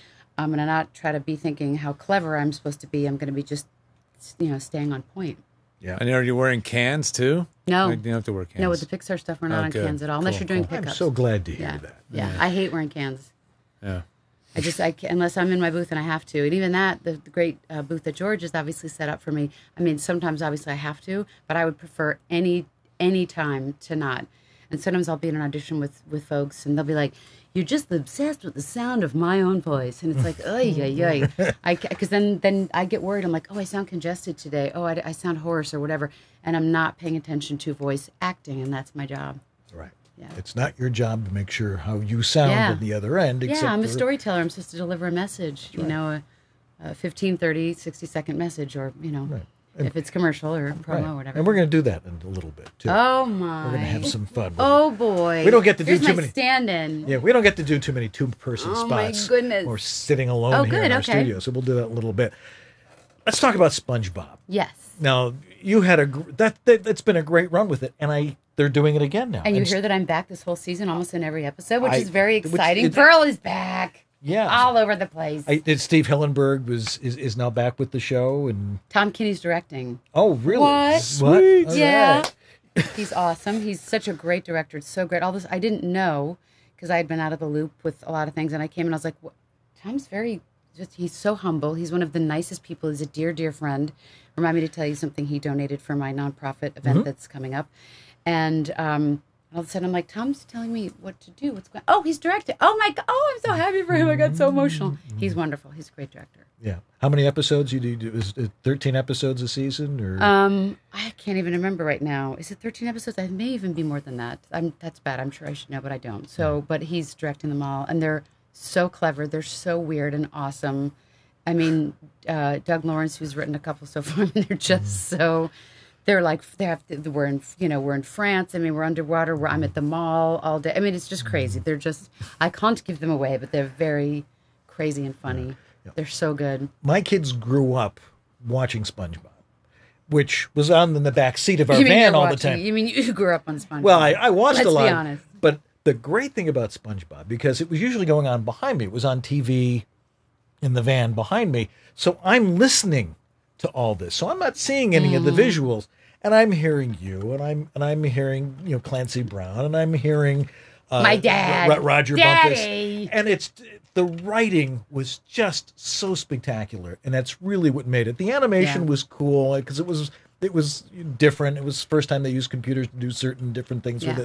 I'm going to not try to be thinking how clever I'm supposed to be. I'm going to be just, you know, staying on point. Yeah. And are you wearing cans too? No. Like, you don't have to wear cans. No, with the Pixar stuff, we're not Oh, on good. cans at all, unless Cool, you're doing cool. pickups. I'm so glad to hear yeah. that. Yeah. Yeah. I hate wearing cans. Yeah. I just, I, ca- unless I'm in my booth and I have to. And even that, the, the great uh, booth that George has obviously set up for me. I mean, sometimes obviously I have to, but I would prefer any any time to not. And sometimes I'll be in an audition with, with folks and they'll be like, you're just obsessed with the sound of my own voice. And it's like, oh, yeah, yeah. Because then, then I get worried. I'm like, oh, I sound congested today. Oh, I, I sound hoarse or whatever. And I'm not paying attention to voice acting, and that's my job. Right. Yeah. It's not your job to make sure how you sound Yeah. at the other end. Except Yeah, I'm a for- storyteller. I'm supposed to deliver a message, you Right. know, a, a fifteen, thirty, sixty second message, or, you know, Right. if it's commercial or promo Right. or whatever. And we're going to do that in a little bit, too. Oh, my. We're going to have some fun. with Oh, it. boy. We don't get to do Here's too my many. stand-in. Yeah, we don't get to do too many two-person Oh, my spots. goodness. Or sitting alone Oh, here good, in our okay. studio. So we'll do that in a little bit. Let's talk about SpongeBob. Yes. Now, you had a gr- that, that that's been a great run with it, and I they're doing it again now. And you s- hear that I'm back this whole season, almost in every episode, which I- is very which exciting. is- Pearl is back. Yeah. All over the place. I, did Steve Hillenberg was is, is now back with the show, and Tom Kinney's directing. oh really? What? Sweet. All Yeah. right. He's awesome. He's such a great director. It's so great. All this I didn't know because I had been out of the loop with a lot of things, and I came and I was like, what? Tom's very just. He's so humble. He's one of the nicest people. He's a dear, dear friend. Remind me to tell you something he donated for my nonprofit event Mhm. that's coming up, and um, all of a sudden I'm like, Tom's telling me what to do. What's going? Oh, he's directing. Oh my God! Oh, I'm so happy for him. I got so emotional. He's wonderful. He's a great director. Yeah. How many episodes you do? Is it thirteen episodes a season, or Um, I can't even remember right now. Is it thirteen episodes? I may even be more than that. I'm that's bad. I'm sure I should know, but I don't. So, but he's directing them all, and they're so clever. They're so weird and awesome. I mean, uh, Doug Lawrence, who's written a couple so far, and they're just so. They're like they have. To, we're in, you know, we're in France. I mean, we're underwater. We're, I'm at the mall all day. I mean, it's just crazy. They're just. I can't give them away, but they're very crazy and funny. They're so good. my kids grew up watching SpongeBob, which was on in the back seat of our You mean van you're all the watching- time. You mean you grew up on SpongeBob? Well, I, I watched Let's a lot, be honest. but the great thing about SpongeBob, because it was usually going on behind me, it was on T V in the van behind me, so I'm listening to all this, so I'm not seeing any of the Mm. visuals, and I'm hearing you, and I'm and I'm hearing you know Clancy Brown, and I'm hearing uh, My dad. Ro- Roger Daddy. Bumpus, and it's the writing was just so spectacular, and that's really what made it. The animation Yeah. was cool because it was it was different. It was the first time they used computers to do certain different things with Yeah. it.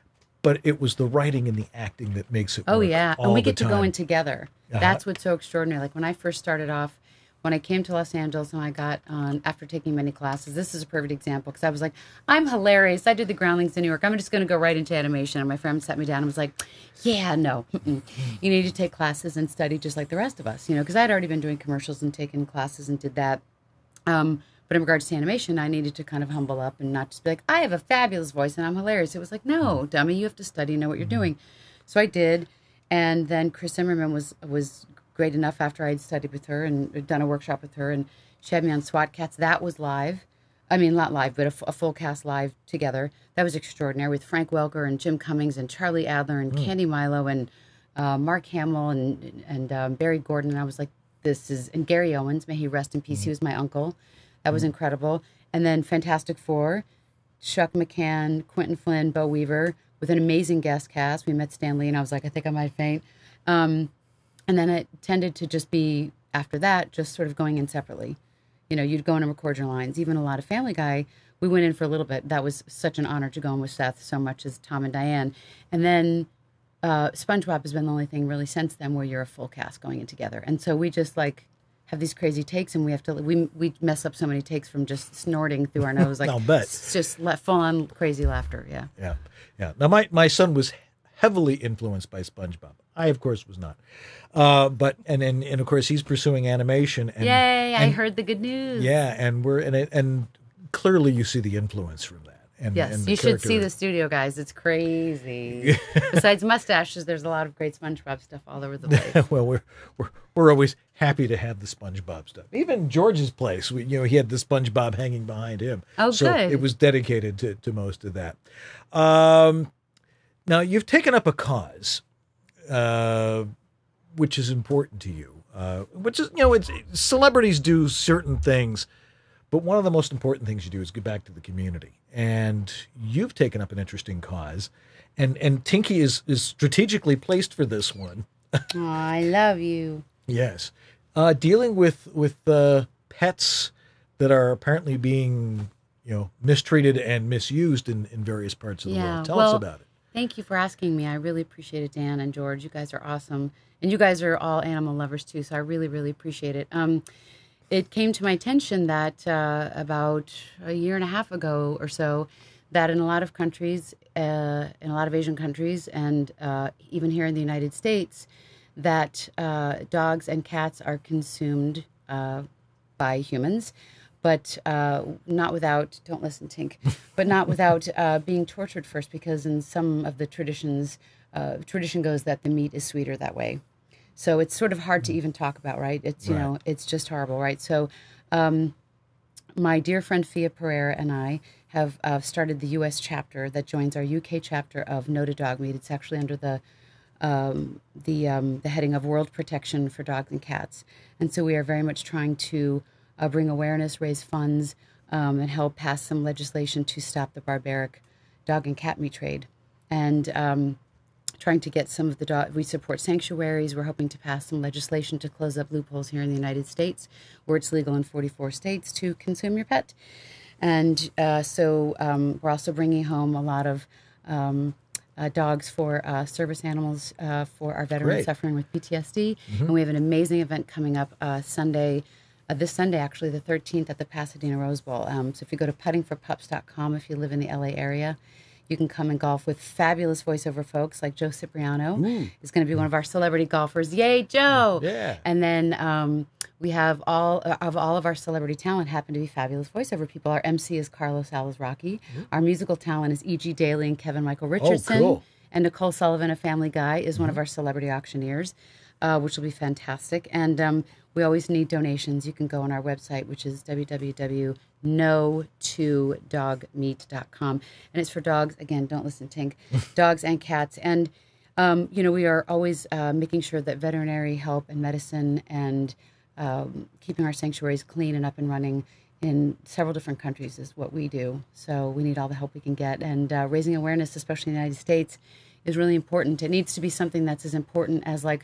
But it was the writing and the acting that makes it Oh work yeah, all and we the get to go time. in together. Uh-huh. That's what's so extraordinary. Like when I first started off, when I came to Los Angeles and I got on after taking many classes. This is a perfect example because I was like, I'm hilarious. I did the Groundlings in New York. I'm just going to go right into animation. And my friend sat me down and was like, Yeah, no, mm-mm. You need to take classes and study just like the rest of us. You know, because I'd already been doing commercials and taking classes and did that. Um, But in regards to animation, I needed to kind of humble up and not just be like, I have a fabulous voice and I'm hilarious. It was like, no, dummy, you have to study and know what you're doing. So I did. And then Chris Zimmerman was was great enough after I had studied with her and done a workshop with her. And she had me on SWAT Cats. That was live. I mean, not live, but a, f- a full cast live together. That was extraordinary with Frank Welker and Jim Cummings and Charlie Adler and Mm. Candy Milo and uh, Mark Hamill and, and um, Barry Gordon. And I was like, this is, and Gary Owens, may he rest in peace. He was my uncle. That was incredible. And then Fantastic Four, Chuck McCann, Quentin Flynn, Bo Weaver, with an amazing guest cast. We met Stan Lee, and I was like, I think I might faint. Um, and then it tended to just be, after that, just sort of going in separately. You know, you'd go in and record your lines. Even a lot of Family Guy, we went in for a little bit. That was such an honor to go in with Seth, so much as Tom and Diane. And then uh, SpongeBob has been the only thing really since then where you're a full cast going in together. And so we just, like, have these crazy takes, and we have to we we mess up so many takes from just snorting through our nose, like I'll bet. it's just le- full on crazy laughter. Yeah, Yeah, yeah. Now my, my son was heavily influenced by SpongeBob. I of course was not, uh, but and, and and of course he's pursuing animation. And, yay! I and- heard the good news. Yeah, and we're and it, and clearly you see the influence from that. And, Yes, and the you should see character- the studio, guys. It's crazy. Besides mustaches, there's a lot of great SpongeBob stuff all over the place. Well, we're we're we're always happy to have the SpongeBob stuff. Even George's place, we, you know, he had the SpongeBob hanging behind him. Oh, so good. it was dedicated to, to most of that. Um, now you've taken up a cause, uh, which is important to you. uh, which is, you know, it's celebrities do certain things, but one of the most important things you do is give back to the community. And you've taken up an interesting cause, and and Tinky is is strategically placed for this one. Oh, I love you. Yes, uh, dealing with with uh, pets that are apparently being, you know, mistreated and misused in, in various parts of the Yeah, world. Tell well, us about it. Thank you for asking me. I really appreciate it, Dan and George. You guys are awesome. And you guys are all animal lovers, too, so I really, really appreciate it. Um, it came to my attention that uh, about a year and a half ago or so, that in a lot of countries, uh, in a lot of Asian countries, and uh, even here in the United States, that uh, dogs and cats are consumed uh, by humans, but uh, not without, don't listen, Tink, but not without uh, being tortured first, because in some of the traditions, uh, tradition goes that the meat is sweeter that way. So it's sort of hard to even talk about, right? It's, you Right. know, it's just horrible, right? So um, my dear friend Fia Pereira and I have uh, started the U S chapter that joins our U K chapter of No to Dog Meat. It's actually under the um, the um, the heading of World Protection for Dogs and Cats. And so we are very much trying to uh, bring awareness, raise funds, um, and help pass some legislation to stop the barbaric dog and cat meat trade. And um, trying to get some of the dog, we support sanctuaries. We're hoping to pass some legislation to close up loopholes here in the United States, where it's legal in forty-four states to consume your pet. And uh, so um, we're also bringing home a lot of um, uh, dogs for uh, service animals uh, for our veterans Great. suffering with P T S D. Mhm. And we have an amazing event coming up uh, Sunday, uh, this Sunday actually, the thirteenth at the Pasadena Rose Bowl. Um, so if you go to putting for pups dot com, if you live in the L A area, you can come and golf with fabulous voiceover folks like Joe Cipriano Ooh. is going to be one of our celebrity golfers. Yay, Joe! Yeah. And then um, we have all uh, of all of our celebrity talent happen to be fabulous voiceover people. Our M C is Carlos Alazraki. Our musical talent is E G Daly and Kevin Michael Richardson. cool. And Nicole Sullivan, a Family Guy, is one of our celebrity auctioneers, uh, which will be fantastic. And um, we always need donations. You can go on our website, which is w w w dot no to dog meat dot com. And it's for dogs. Again, don't listen, Tink. Dogs and cats. And, um, you know, we are always uh, making sure that veterinary help and medicine and um, keeping our sanctuaries clean and up and running in several different countries is what we do. So we need all the help we can get. And uh, raising awareness, especially in the United States, is really important. It needs to be something that's as important as like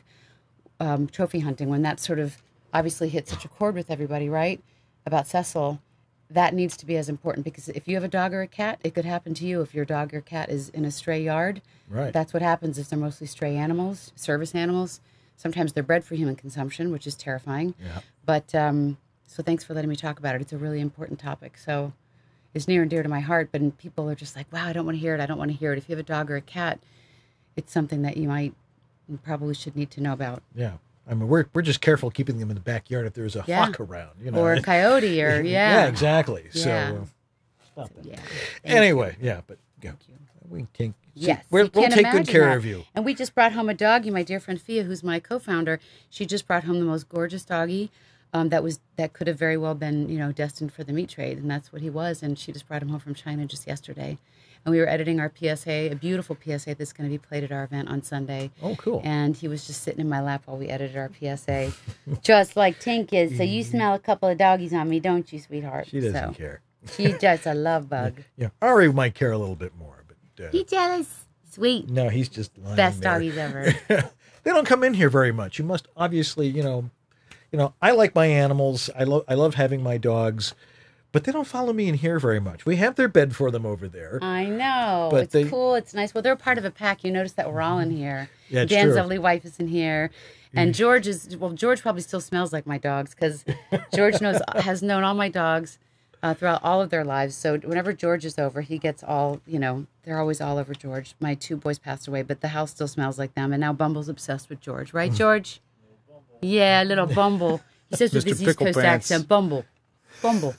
um, trophy hunting, when that sort of obviously hit such a chord with everybody, right? About Cecil. That needs to be as important, because if you have a dog or a cat, it could happen to you if your dog or cat is in a stray yard. Right. That's what happens if they're mostly stray animals, service animals. Sometimes they're bred for human consumption, which is terrifying. Yeah. But um, so thanks for letting me talk about it. It's a really important topic. So it's near and dear to my heart, but people are just like, wow, I don't want to hear it. I don't want to hear it. If you have a dog or a cat, it's something that you might, you probably should need to know about. Yeah. I mean, we're we're just careful keeping them in the backyard if there's a Yeah. hawk around, you know, Or a coyote, or yeah. yeah, exactly. Yeah. So, uh, stop it. Yeah. Anyway, yeah, but yeah, we can. Yes, we're, you we'll can't take good imagine care that. of you. And we just brought home a doggy. My dear friend Fia, who's my co-founder, she just brought home the most gorgeous doggy um, that was that could have very well been, you know, destined for the meat trade, and that's what he was. And she just brought him home from China just yesterday. And we were editing our P S A, a beautiful P S A that's going to be played at our event on Sunday. Oh, cool. And he was just sitting in my lap while we edited our P S A, just like Tink is. So you smell a couple of doggies on me, don't you, sweetheart? She doesn't So, care. She's just a love bug. Yeah, Ari might care a little bit more, but uh, He jealous. Sweet. no, he's just lying Best there. doggies ever. They don't come in here very much. You must obviously, you know, you know. I like my animals. I love I love having my dogs, but they don't follow me in here very much. We have their bed for them over there. I know. But it's they- cool. It's nice. Well, they're part of a pack. You notice that we're all in here. Yeah, it's Dan's true. lovely wife is in here. And George is, well, George probably still smells like my dogs, because George knows has known all my dogs uh, throughout all of their lives. So whenever George is over, he gets all, you know, they're always all over George. My two boys passed away, but the house still smells like them. And now Bumble's obsessed with George. Right, George? Yeah, little Bumble. He says with Mister his East Pickle Coast Pants. accent, Bumble. Bumble.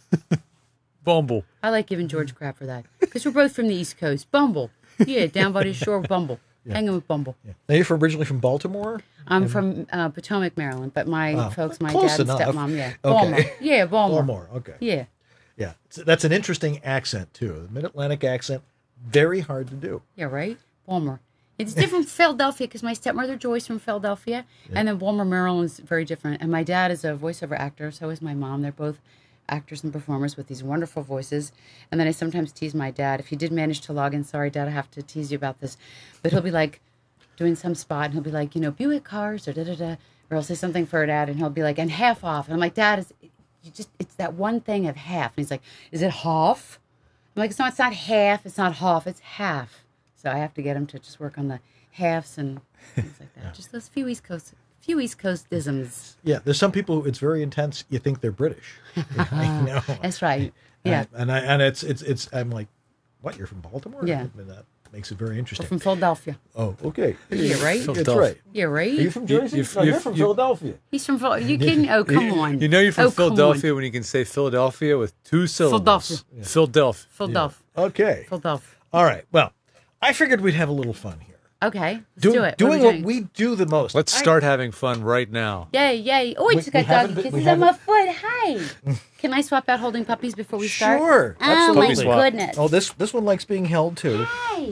Bumble. I like giving George crap for that, because we're both from the East Coast. Bumble. Yeah, down by the shore, Bumble. Hanging with Bumble. Now, you're from, originally from Baltimore? I'm And- from uh, Potomac, Maryland, but my Oh, folks, my close dad and enough. stepmom, yeah. Okay. Baltimore. Yeah, Baltimore. Baltimore, okay. Yeah. Yeah, So that's an interesting accent too. The Mid-Atlantic accent, very hard to do. Yeah, right? Baltimore. It's different from Philadelphia because my stepmother Joy's from Philadelphia, yeah. and then Walmer, Maryland is very different. And my dad is a voiceover actor, so is my mom. They're both actors and performers with these wonderful voices. And then I sometimes tease my dad. If he did manage to log in, sorry, Dad, I have to tease you about this. But he'll be like doing some spot, and he'll be like, you know, Buick cars or da-da-da. Or I'll say something for an ad, and he'll be like, and half off. And I'm like, Dad, it's, you just, it's that one thing of half. And he's like, is it half? I'm like, it's not, it's not half. It's not half. It's half. So I have to get him to just work on the halves and things like that. Yeah. Just those few East Coast, few East Coast isms. Yeah, there's some people who it's very intense. You think they're British. I know. That's right. Yeah. And, and I and it's it's it's. I'm like, what? You're from Baltimore? Yeah. And that makes it very interesting. We're from Philadelphia. Oh, okay. You're right. That's right. You're right. Are you from Jersey? You, no, you, you're from you, Philadelphia. He's from Philadelphia. You kidding? Oh, come on. You know you're from oh, Philadelphia when you can say Philadelphia with two syllables. Philadelphia. Yeah. Philadelphia. Philadelphia. Yeah. Okay. Philadelphia. All right. Well, I figured we'd have a little fun here. Okay, let's do, do it. Doing what, what we do the most. Let's start I, having fun right now. Yay, yay. Oh, I just got doggy kisses on my foot. Hi. Can I swap out holding puppies before we start? Sure. Oh, Absolutely. my goodness. Oh, this this one likes being held, too. Hi.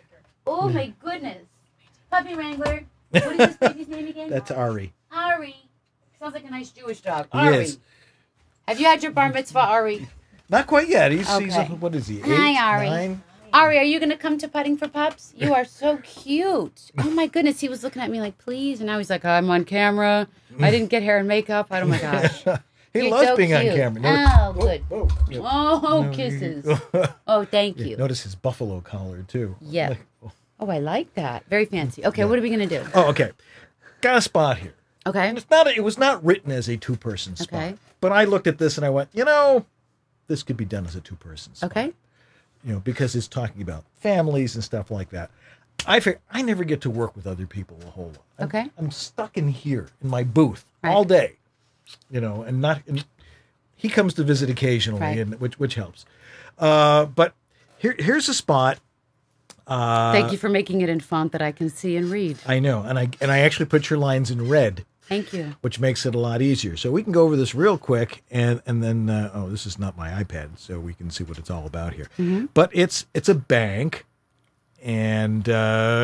Oh, my goodness. Puppy Wrangler. What is this baby's name again? That's Ari. Ari. Sounds like a nice Jewish dog. Ari. Yes. Have you had your bar mitzvah, Ari? Not quite yet. He's, okay. he's a, what is he, eight, Hi, Ari. nine? Ari, are you going to come to Putting for Pups? You are so cute. Oh, my goodness. He was looking at me like, please. And now he's like, I'm on camera. I didn't get hair and makeup. Oh, my gosh. he You're loves so being cute. on camera. Notice, oh, good. Whoa, whoa. Oh, No, kisses. Oh, thank you. Yeah, notice his buffalo collar, too. Yeah. Like, oh. oh, I like that. Very fancy. Okay, yeah. what are we going to do? Oh, okay. Got a spot here. Okay. And it's not. A, it was not written as a two-person spot. Okay. But I looked at this and I went, you know, this could be done as a two-person spot. Okay. You know, because it's talking about families and stuff like that. I figure I never get to work with other people a whole lot. I'm, okay. I'm stuck in here in my booth right. all day, you know, and not. And he comes to visit occasionally, right. and which which helps. Uh, but here here's a spot. Uh, Thank you for making it in font that I can see and read. I know, and I and I actually put your lines in red. Thank you. Which makes it a lot easier. So we can go over this real quick, and and then uh, oh, this is not my iPad, so we can see what it's all about here. Mm-hmm. But it's it's a bank, and uh,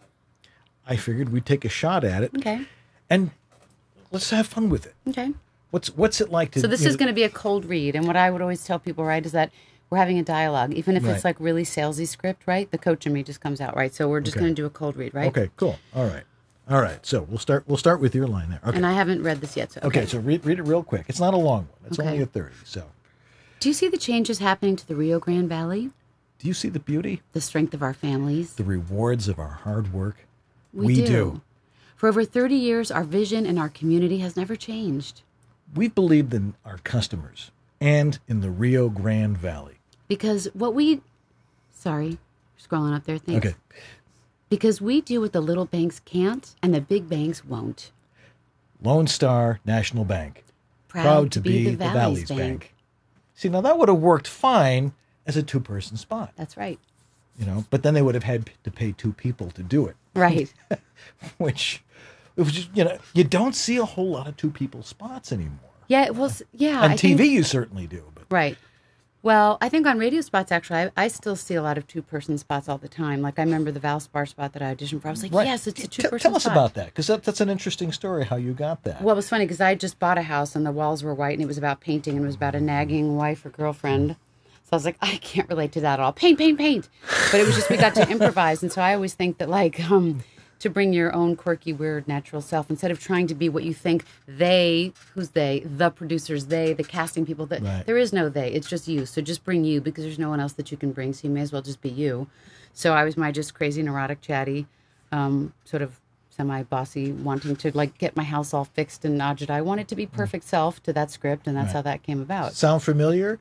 I figured we'd take a shot at it. Okay. And let's have fun with it. Okay. What's what's it like to? So this is going to be a cold read, and what I would always tell people, right, is that we're having a dialogue, even if right. it's like really salesy script, right? The coach in me just comes out, right? So we're just okay. going to do a cold read, right? Okay. Cool. All right. All right, so we'll start. We'll start with your line there. Okay. And I haven't read this yet. So okay. okay, so read read it real quick. It's not a long one. It's okay. only a thirty. So, do you see the changes happening to the Rio Grande Valley? Do you see the beauty, the strength of our families, the rewards of our hard work? We, we do. do. For over thirty years, our vision in our community has never changed. We've believed in our customers and in the Rio Grande Valley because what we, sorry, scrolling up there. Thanks. Okay. Because we do what the little banks can't and the big banks won't. Lone Star National Bank. Proud, Proud to, to be, be the, the Valley's, Valley's Bank. Bank. See, now that would have worked fine as a two-person spot. That's right. You know, but then they would have had to pay two people to do it. Right. Which, it was just, you know, you don't see a whole lot of two-people spots anymore. Yeah, it was, yeah. On I T V, think, you certainly do. But. Right. Well, I think on radio spots, actually, I, I still see a lot of two-person spots all the time. Like, I remember the Valspar spot that I auditioned for. I was like, right. yes, it's a T- two-person Tell us spot. about that, because that, that's an interesting story, how you got that. Well, it was funny, because I just bought a house, and the walls were white, and it was about painting, and it was about a nagging wife or girlfriend. So I was like, I can't relate to that at all. Paint, paint, paint. But it was just, we got to improvise. And so I always think that, like, um, to bring your own quirky, weird, natural self, instead of trying to be what you think they, who's they, the producers, they, the casting people, that right. there is no they, it's just you. So just bring you, because there's no one else that you can bring, so you may as well just be you. So I was my just crazy, neurotic, chatty, um, sort of semi-bossy, wanting to like get my house all fixed and agita. I wanted to be perfect self to that script, and that's right. how that came about. Sound familiar?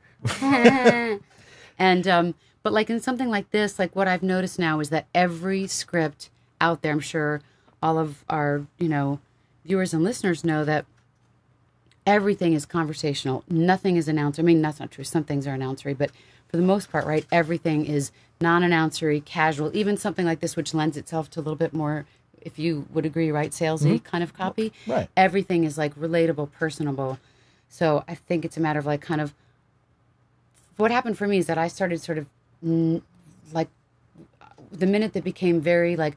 And, um, but like in something like this, like what I've noticed now is that every script out there, I'm sure all of our, you know, viewers and listeners know that everything is conversational. Nothing is announcer. I mean, that's not true. Some things are announcery, but for the most part, right, everything is non-announcery, casual, even something like this, which lends itself to a little bit more, if you would agree, right, salesy mm-hmm. kind of copy. Right. Everything is like relatable, personable. So I think it's a matter of like kind of, what happened for me is that I started sort of like the minute that became very like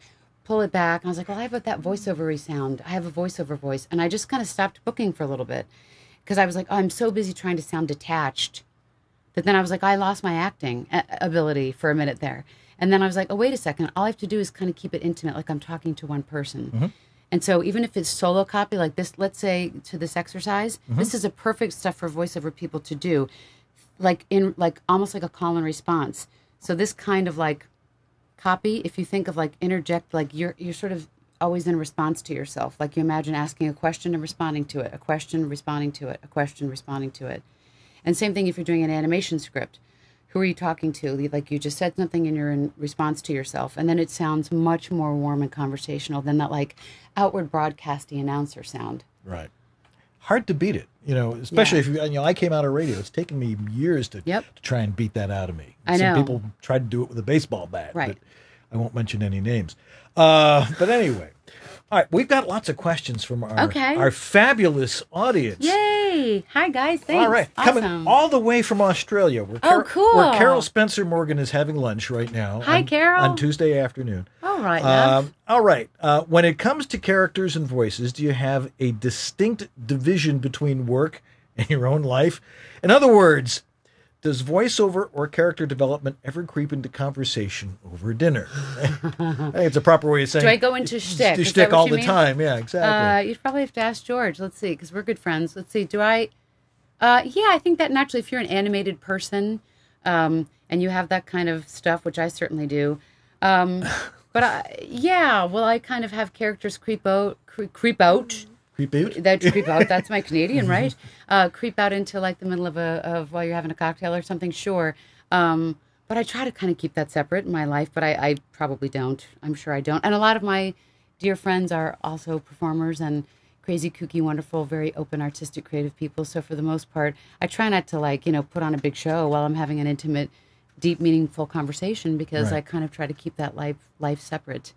pull it back. And I was like, well, I have that voiceover-y sound. I have a voiceover voice. And I just kind of stopped booking for a little bit because I was like, oh, I'm so busy trying to sound detached that then I was like, I lost my acting ability for a minute there. And then I was like, oh, wait a second. All I have to do is kind of keep it intimate, like I'm talking to one person. Mm-hmm. And so even if it's solo copy, like this, let's say to this exercise, mm-hmm. this is a perfect stuff for voiceover people to do, like in like almost like a call and response. So this kind of like copy, if you think of like interject, like you're you're sort of always in response to yourself. Like you imagine asking a question and responding to it, a question, responding to it, a question, responding to it. And same thing if you're doing an animation script. Who are you talking to? Like you just said something and you're in response to yourself. And then it sounds much more warm and conversational than that like outward broadcasty announcer sound. Right. Hard to beat it, you know, especially yeah. if you, you know, I came out of radio. It's taken me years to, yep. to try and beat that out of me. I Some know. people try to do it with a baseball bat. Right. But I won't mention any names. Uh, but anyway, all right, we've got lots of questions from our, okay. our fabulous audience. Yay. Hi, guys. Thanks. All right. Awesome. Coming all the way from Australia. Where oh, cool. Where Carol Spencer Morgan is having lunch right now. Hi, on, Carol. On Tuesday afternoon. All right. Um, all right. Uh, when it comes to characters and voices, do you have a distinct division between work and your own life? In other words, does voiceover or character development ever creep into conversation over dinner? I think it's a proper way of saying. Do I go into shtick? Is Shtick that what all you the mean? time. Yeah, exactly. Uh, you'd probably have to ask George. Let's see, because we're good friends. Let's see. Do I? Uh, yeah, I think that naturally, if you're an animated person um, and you have that kind of stuff, which I certainly do. Um, but I, yeah, well, I kind of have characters creep out, cre- creep out. Creep out? That creep out. That's my Canadian, right? Uh, creep out into like the middle of a of while you're having a cocktail or something. Sure, um, but I try to kind of keep that separate in my life. But I, I probably don't. I'm sure I don't. And a lot of my dear friends are also performers and crazy, kooky, wonderful, very open, artistic, creative people. So for the most part, I try not to like you know put on a big show while I'm having an intimate, deep, meaningful conversation because right. I kind of try to keep that life life separate.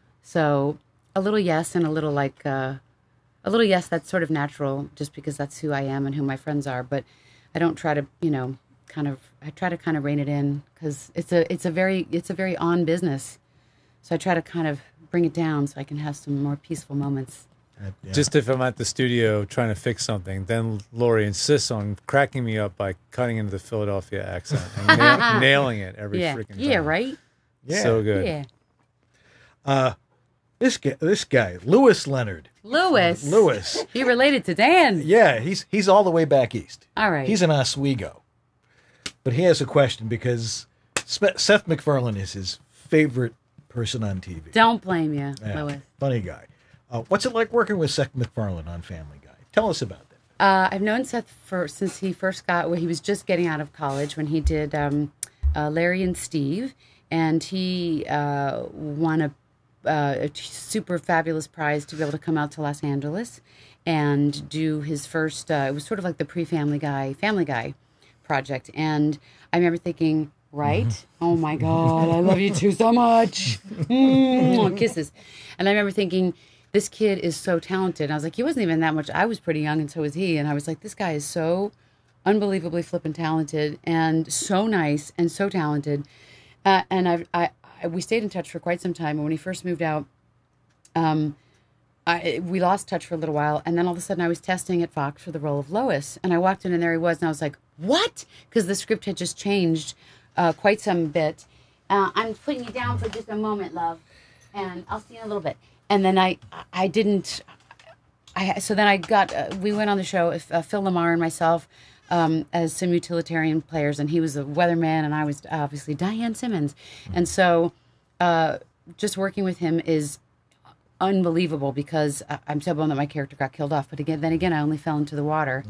So a little yes and a little like. Uh, A little yes, that's sort of natural, just because that's who I am and who my friends are. But I don't try to, you know, kind of. I try to kind of rein it in because it's a, it's a very, it's a very on business. So I try to kind of bring it down so I can have some more peaceful moments. Uh, yeah. Just if I'm at the studio trying to fix something, then Lori insists on cracking me up by cutting into the Philadelphia accent and na- nailing it every yeah. freaking time. Yeah, right. Yeah, so good. Yeah. Uh, this guy, this guy, Lewis Leonard. Lewis. Lewis. He related to Dan. Yeah, he's he's all the way back east. All right. He's in Oswego. But he has a question because Seth MacFarlane is his favorite person on T V. Don't blame you, yeah, Lewis. Funny guy. Uh, what's it like working with Seth MacFarlane on Family Guy? Tell us about that. Uh, I've known Seth for since he first got, well, he was just getting out of college when he did um, uh, Larry and Steve, and he uh, won a Uh, a super fabulous prize to be able to come out to Los Angeles and do his first, uh, it was sort of like the pre-Family Guy, Family Guy project. And I remember thinking, right? Mm-hmm. Oh my God, I love you two so much. Mm, kisses. And I remember thinking, this kid is so talented. And I was like, he wasn't even that much. I was pretty young and so was he. And I was like, this guy is so unbelievably flippin' talented and so nice and so talented. Uh, and I've, I, we stayed in touch for quite some time. And when he first moved out, um, I, we lost touch for a little while. And then all of a sudden I was testing at Fox for the role of Lois. And I walked in and there he was. And I was like, what? Because the script had just changed uh, quite some bit. Uh, I'm putting you down for just a moment, love. And I'll see you in a little bit. And then I, I didn't, I, so then I got, uh, we went on the show, uh, Phil Lamar and myself, Um, as some utilitarian players, and he was a weatherman, and I was obviously Diane Simmons. And so uh, just working with him is unbelievable because I- I'm so bummed that my character got killed off. But again, then again, I only fell into the water.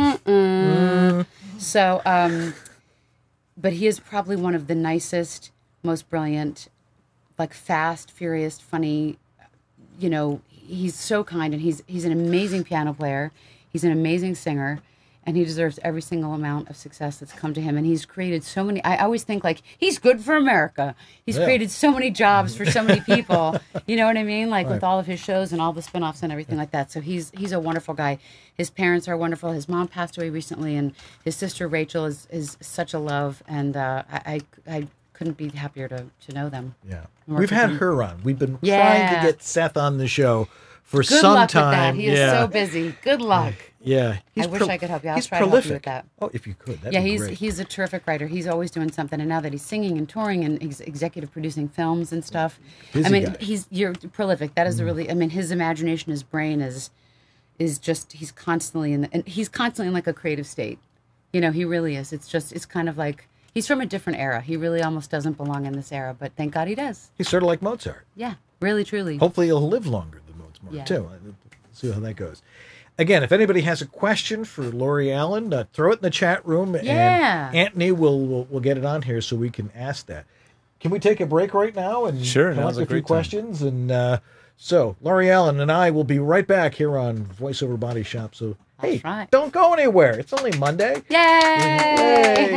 Mm-mm. So, um, but he is probably one of the nicest, most brilliant, like fast, furious, funny, you know, he's so kind, and he's he's an amazing piano player. He's an amazing singer. And he deserves every single amount of success that's come to him. And he's created so many, I always think like, he's good for America. He's yeah. created so many jobs for so many people. You know what I mean? Like right. with all of his shows and all the spinoffs and everything like that. So he's he's a wonderful guy. His parents are wonderful. His mom passed away recently, and his sister Rachel is, is such a love. And uh, I, I, I couldn't be happier to, to know them. Yeah. We've We've had her on. We've been yeah. trying to get Seth on the show for Good some luck time. With that. He yeah. is so busy. Good luck. Yeah. I wish pro- I could help you. I'll he's try prolific. to help you with that. Oh, if you could. That'd yeah, be he's great. he's a terrific writer. He's always doing something, and now that he's singing and touring and ex- executive producing films and stuff, Busy I mean, guy. he's you're prolific. That is Mm. a really. I mean, his imagination, his brain is is just he's constantly in the, and he's constantly in like a creative state. You know, he really is. It's just it's kind of like he's from a different era. He really almost doesn't belong in this era, but thank God he does. He's sort of like Mozart. Yeah, really, truly. Hopefully he'll live longer than Mozart, Yeah. too. Let's see how that goes. Again, if anybody has a question for Lori Allen, uh, throw it in the chat room, Yeah. and Anthony will, will will get it on here so we can ask that. Can we take a break right now and Sure, come now's up a with a few great time. questions? And uh, so, Lori Allen and I will be right back here on Voiceover Body Shop. So, hey, right. don't go anywhere. It's only Monday. Yay!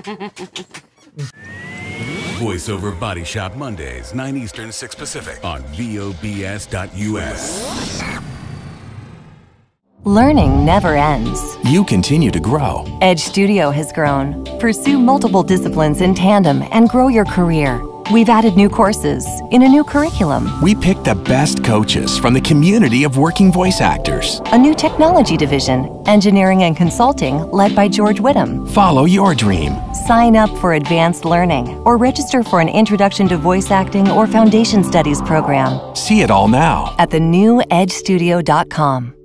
Voiceover Body Shop Mondays, nine Eastern, six Pacific on V O B S dot U S. Learning never ends. You continue to grow. Edge Studio has grown. Pursue multiple disciplines in tandem and grow your career. We've added new courses in a new curriculum, We pick the best coaches from the community of working voice actors. a new technology division, engineering and consulting led by George Whittam. Follow your dream. Sign up for advanced learning or register for an Introduction to Voice Acting or Foundation Studies program See it all now. at the new edge studio dot com.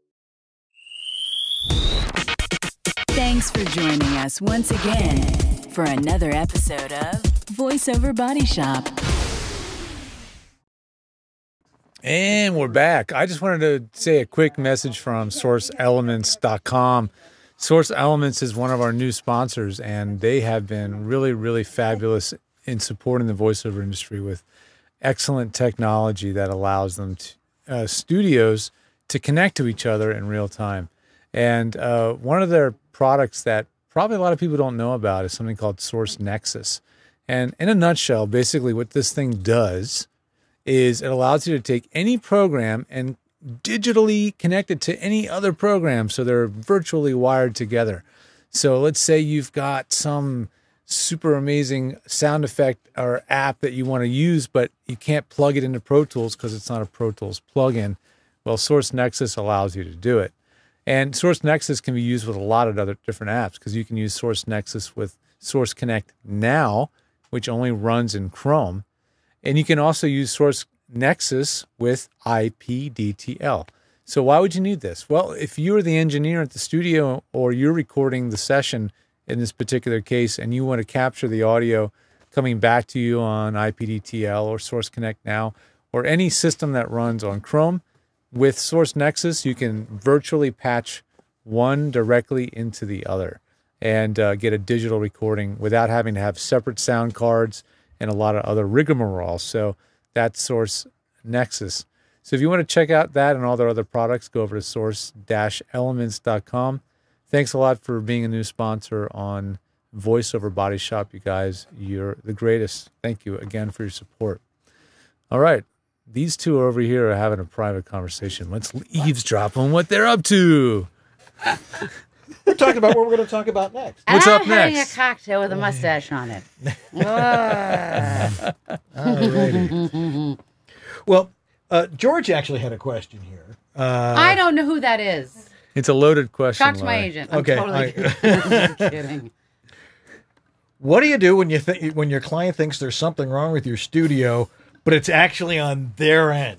Thanks for joining us once again for another episode of Voiceover Body Shop. And we're back. I just wanted to say a quick message from source elements dot com. Source Elements is one of our new sponsors, and they have been really, really fabulous in supporting the voiceover industry with excellent technology that allows them to, uh, studios to connect to each other in real time. And uh, one of their products that probably a lot of people don't know about is something called Source Nexus. And in a nutshell, basically what this thing does is it allows you to take any program and digitally connect it to any other program so they're virtually wired together. So let's say you've got some super amazing sound effect or app that you want to use, but you can't plug it into Pro Tools because it's not a Pro Tools plugin. Well, Source Nexus allows you to do it. And Source Nexus can be used with a lot of other different apps because you can use Source Nexus with Source Connect Now, which only runs in Chrome. And you can also use Source Nexus with I P D T L. So why would you need this? Well, if you're the engineer at the studio or you're recording the session in this particular case and you want to capture the audio coming back to you on I P D T L or Source Connect Now or any system that runs on Chrome, with Source Nexus, you can virtually patch one directly into the other and uh, get a digital recording without having to have separate sound cards and a lot of other rigmarole. So that's Source Nexus. So if you want to check out that and all their other products, go over to source elements dot com. Thanks a lot for being a new sponsor on Voiceover Body Shop, you guys. You're the greatest. Thank you again for your support. All right. These two over here are having a private conversation. Let's eavesdrop on what they're up to. We're talking about what we're going to talk about next. What's I'm up having next? a cocktail with a mustache on it. Alrighty. Well, uh, George actually had a question here. Uh, I don't know who that is. It's a loaded question. Talk to my Larry. agent. I'm Okay, totally I- kidding. What do you do when you think when your client thinks there's something wrong with your studio, but it's actually on their end?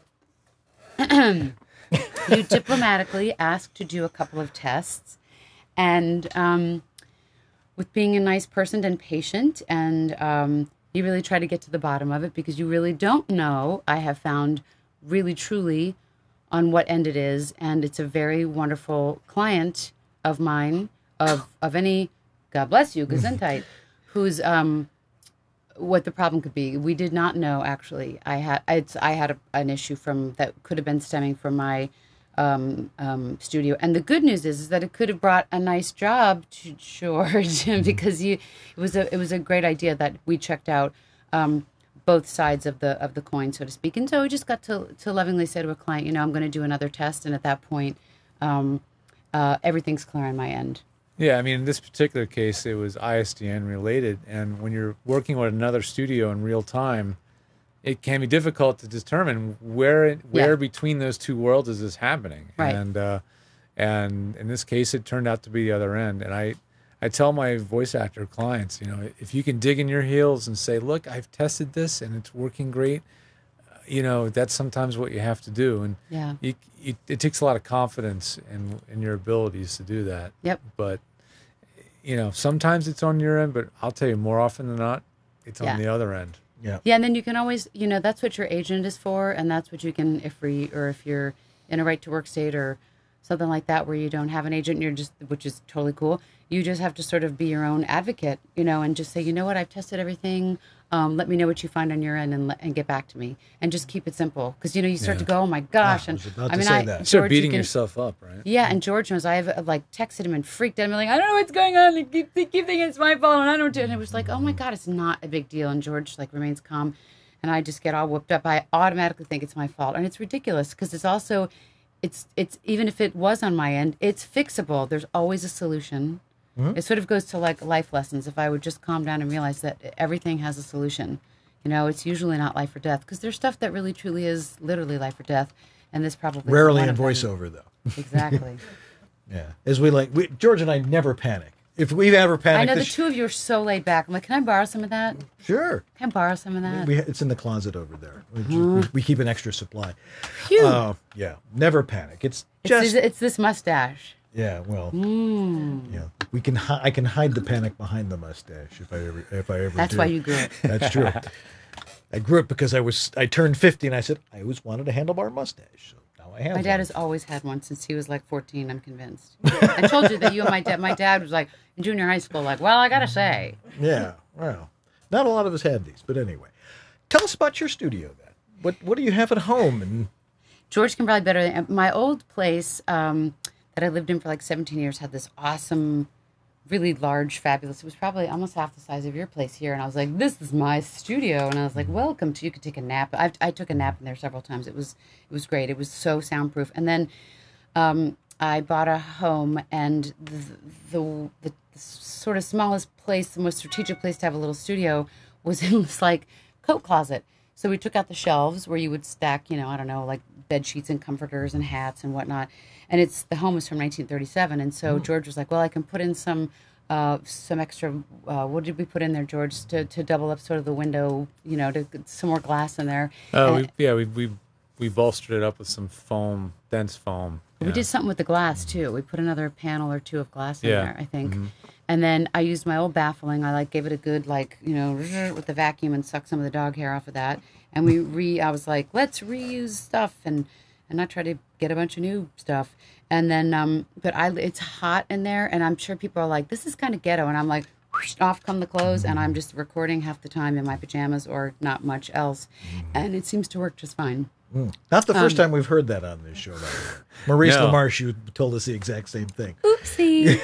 You diplomatically ask to do a couple of tests, and um, with being a nice person and patient, and um, you really try to get to the bottom of it because you really don't know. I have found really truly on what end it is, and it's a very wonderful client of mine, of of any, God bless you, Gesundheit, who's um, what the problem could be. We did not know, actually. I had it's, I had a, an issue from that could have been stemming from my um, um, studio. And the good news is, is that it could have brought a nice job to George because you, it was a it was a great idea that we checked out um, both sides of the of the coin, so to speak. And so we just got to, to lovingly say to a client, you know, I'm going to do another test. And at that point, um, uh, everything's clear on my end. Yeah, I mean, in this particular case, it was I S D N related. And when you're working with another studio in real time, it can be difficult to determine where where Yeah. between those two worlds is this happening. Right. And uh, and in this case, it turned out to be the other end. And I, I tell my voice actor clients, you know, if you can dig in your heels and say, look, I've tested this and it's working great, you know, that's sometimes what you have to do. And Yeah. you, you, it takes a lot of confidence in, in your abilities to do that. Yep. But, you know, sometimes it's on your end, but I'll tell you, more often than not, it's Yeah. on the other end. Yeah. Yeah, and then you can always, you know, that's what your agent is for, and that's what you can, if we, or if you're in a right to work state or something like that, where you don't have an agent, you're just, which is totally cool. You just have to sort of be your own advocate, you know, and just say, you know what, I've tested everything. Um, let me know what you find on your end, and and get back to me, and just keep it simple, because you know you start Yeah. to go, oh my gosh, I and was about I to mean, say I that. Start George, beating you can- yourself up, right? Yeah, and George knows. I've uh, like texted him and freaked out. I'm like, I don't know what's going on. I keep, I keep thinking it's my fault, and I don't do it. And it was like, oh my God, it's not a big deal. And George like remains calm, and I just get all whooped up. I automatically think it's my fault, and it's ridiculous because it's also, it's it's even if it was on my end, it's fixable. There's always a solution. Mhm. It sort of goes to like life lessons. If I would just calm down and realize that everything has a solution, you know, it's usually not life or death, because there's stuff that really truly is literally life or death, and this probably is Rarely one in of them. voiceover, though. Exactly. Yeah. As we like, we, George and I never panic. If we've ever panicked, I know the this- two of you are so laid back. I'm like, can I borrow some of that? Sure. Can I borrow some of that? We, it's in the closet over there. We, Mhm. we, we keep an extra supply. Phew. Uh, yeah. Never panic. It's It's, just. this, it's this mustache. Yeah. Well. Mm. Yeah. We can. Hi- I can hide the panic behind the mustache if I ever. If I ever. That's do. why you grew it. That's true. I grew it because I was. I turned fifty, and I said I always wanted a handlebar mustache. So now I have. My dad one. has always had one since he was like fourteen, I'm convinced. I told you that you and my dad, my dad was like in junior high school, like, well, I got to say. Yeah. Well, not a lot of us had these, but anyway, tell us about your studio then. What What do you have at home? And George can probably better than my old place um, that I lived in for like seventeen years had this awesome, really large, fabulous. It was probably almost half the size of your place here, and I was like, "This is my studio," and I was like, "Welcome to." You could take a nap. I I took a nap in there several times. It was it was great. It was so soundproof. And then um, I bought a home, and the, the the sort of smallest place, the most strategic place to have a little studio was in this like coat closet. So we took out the shelves where you would stack, you know, I don't know, like bed sheets and comforters and hats and whatnot. And it's the home was from nineteen thirty-seven. And so George was like, well, I can put in some uh, some extra, uh, what did we put in there, George, to, to double up sort of the window, you know, to get some more glass in there. Oh, And we, yeah, we, we we bolstered it up with some foam, dense foam. we yeah. did something with the glass too. We put another panel or two of glass in Yeah. there, I think. Mhm. And then I used my old baffling. I like gave it a good like, you know, with the vacuum and suck some of the dog hair off of that. And we re I was like, let's reuse stuff and and not try to get a bunch of new stuff. And then um but I it's hot in there, and I'm sure people are like, this is kind of ghetto, and I'm like, whoosh, off come the clothes, and I'm just recording half the time in my pajamas or not much else. And it seems to work just fine. Mm. Not the first Um, time we've heard that on this show. By the way. Maurice No. LaMarche, you told us the exact same thing. Oopsie.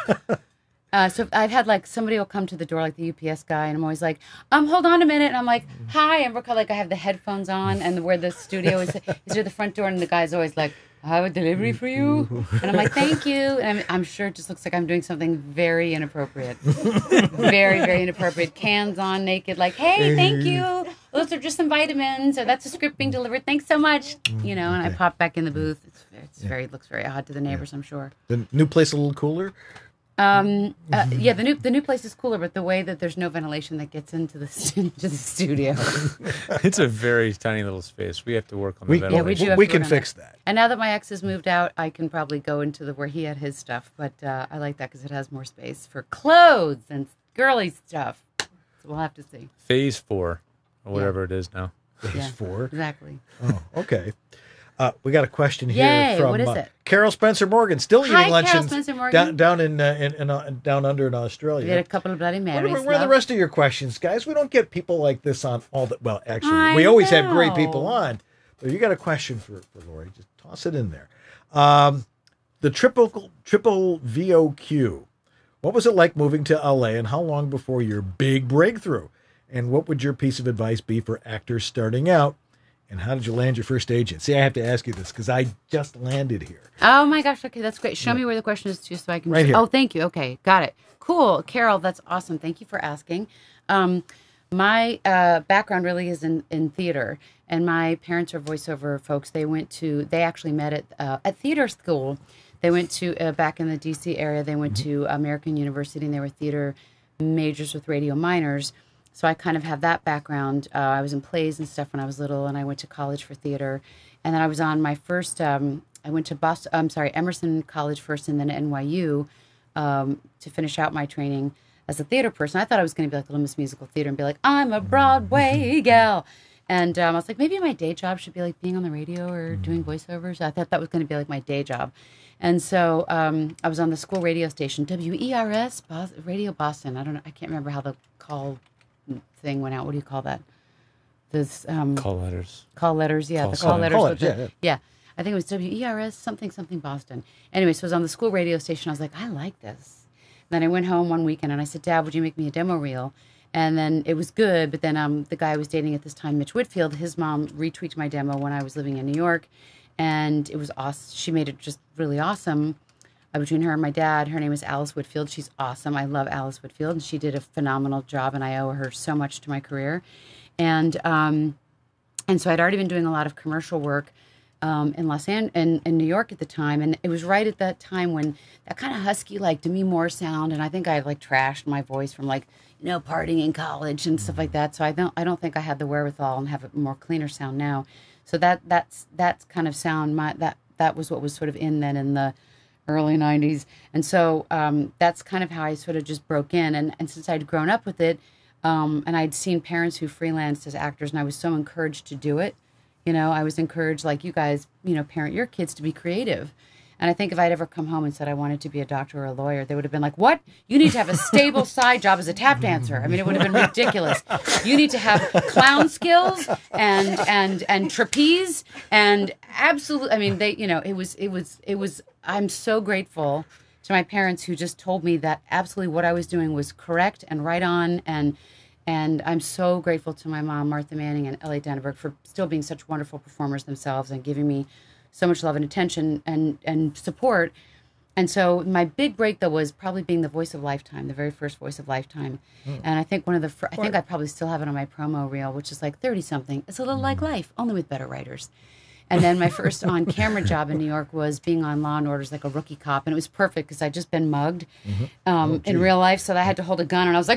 Uh, so I've had like somebody will come to the door, like the U P S guy, and I'm always like, um, hold on a minute. And I'm like, hi. And we're like, I have the headphones on, and where the studio is is near the front door, and the guy's always like, I have a delivery for you. And I'm like, thank you. And I'm, I'm sure it just looks like I'm doing something very inappropriate. very, very inappropriate. Cans on, naked, like, hey, thank you. Those are just some vitamins, or that's a script being delivered. Thanks so much. You know, and I pop back in the booth. It's, it's very, it looks very odd to the neighbors, I'm sure. The new place a little cooler. Um. Uh, yeah. The new the new place is cooler, but the way that there's no ventilation that gets into the into the studio. It's a very tiny little space. We have to work on the We- ventilation. Yeah, we do. have We to can work on fix that. And now that my ex has moved out, I can probably go into the where he had his stuff. But uh, I like that because it has more space for clothes and girly stuff. So we'll have to see. Phase four, or whatever it is now. Phase Yeah, four. exactly. Oh, okay. Uh, we got a question here Yay, from what is uh, it? Carol Spencer Morgan, still eating Hi, Carol luncheons Spencer Morgan. down down in, uh, in, in uh, down under in Australia. We had a couple of Bloody Where, Marys. where, where are the love. rest of your questions, guys? We don't get people like this on all the. Well, actually, I we always have great know. people on. But you got a question for, for Lori? Just toss it in there. Um, the triple triple V O Q. What was it like moving to L A, and how long before your big breakthrough? And what would your piece of advice be for actors starting out? And how did you land your first agent? See, I have to ask you this because I just landed here. Oh my gosh. Okay, that's great. Show yeah. me where the question is too, so I can. Right just, here. Oh, thank you. Okay, got it. Cool, Carol. That's awesome. Thank you for asking. Um, my uh, background really is in, in theater, and my parents are voiceover folks. They went to. They actually met at uh, at theater school. They went to uh, back in the D C area. They went mm-hmm. to American University, and they were theater majors with radio minors. So I kind of have that background. Uh, I was in plays and stuff when I was little, and I went to college for theater. And then I was on my first, um, I went to Boston, I'm sorry, Emerson College first and then N Y U um, to finish out my training as a theater person. I thought I was going to be like Little Miss Musical Theater and be like, I'm a Broadway gal. And um, I was like, maybe my day job should be like being on the radio or doing voiceovers. I thought that was going to be like my day job. And so um, I was on the school radio station, W E R S, Bos- Radio Boston. I don't know, I can't remember how the call thing went out. What do you call that? This um, call letters. Call letters, yeah. Call the call letters. Call with it, the, yeah, yeah. I think it was W E R S something something Boston. Anyway, so I was on the school radio station. I was like, I like this. And then I went home one weekend and I said, Dad, would you make me a demo reel? And then it was good, but then um, the guy I was dating at this time, Mitch Whitfield, his mom retweaked my demo when I was living in New York, and it was awesome. She made it just really awesome. Uh, between her and my dad, her name is Alice Whitfield. She's awesome. I love Alice Whitfield, and she did a phenomenal job, and I owe her so much to my career. And um, and so I'd already been doing a lot of commercial work um, in Los An- in, in New York at the time, and it was right at that time when that kind of husky, like Demi Moore sound, and I think I like trashed my voice from like you know partying in college and stuff like that. So I don't I don't think I had the wherewithal and have a more cleaner sound now. So that that's that's kind of sound my that that was what was sort of in then in the early nineties. And so um, that's kind of how I sort of just broke in. And, and since I'd grown up with it, um, and I'd seen parents who freelanced as actors, and I was so encouraged to do it. You know, I was encouraged, like you guys, you know, parent your kids to be creative. And I think if I'd ever come home and said I wanted to be a doctor or a lawyer, they would have been like, what? You need to have a stable side job as a tap dancer. I mean, it would have been ridiculous. You need to have clown skills and and and trapeze and absolutely, I mean, they, you know, it was, it was, it was, I'm so grateful to my parents who just told me that absolutely what I was doing was correct and right on. And and I'm so grateful to my mom, Martha Manning, and Elliot Danneberg for still being such wonderful performers themselves and giving me so much love and attention and, and support. And so my big break, though, was probably being the voice of Lifetime, the very first voice of Lifetime. Mm. And I think one of the, fr- I think I probably still have it on my promo reel, which is like thirty-something. It's a little mm. like life, only with better writers. And then my first on-camera job in New York was being on Law and Order as like a rookie cop. And it was perfect because I'd just been mugged mm-hmm. um, oh, in real life. So I had to hold a gun and I was like,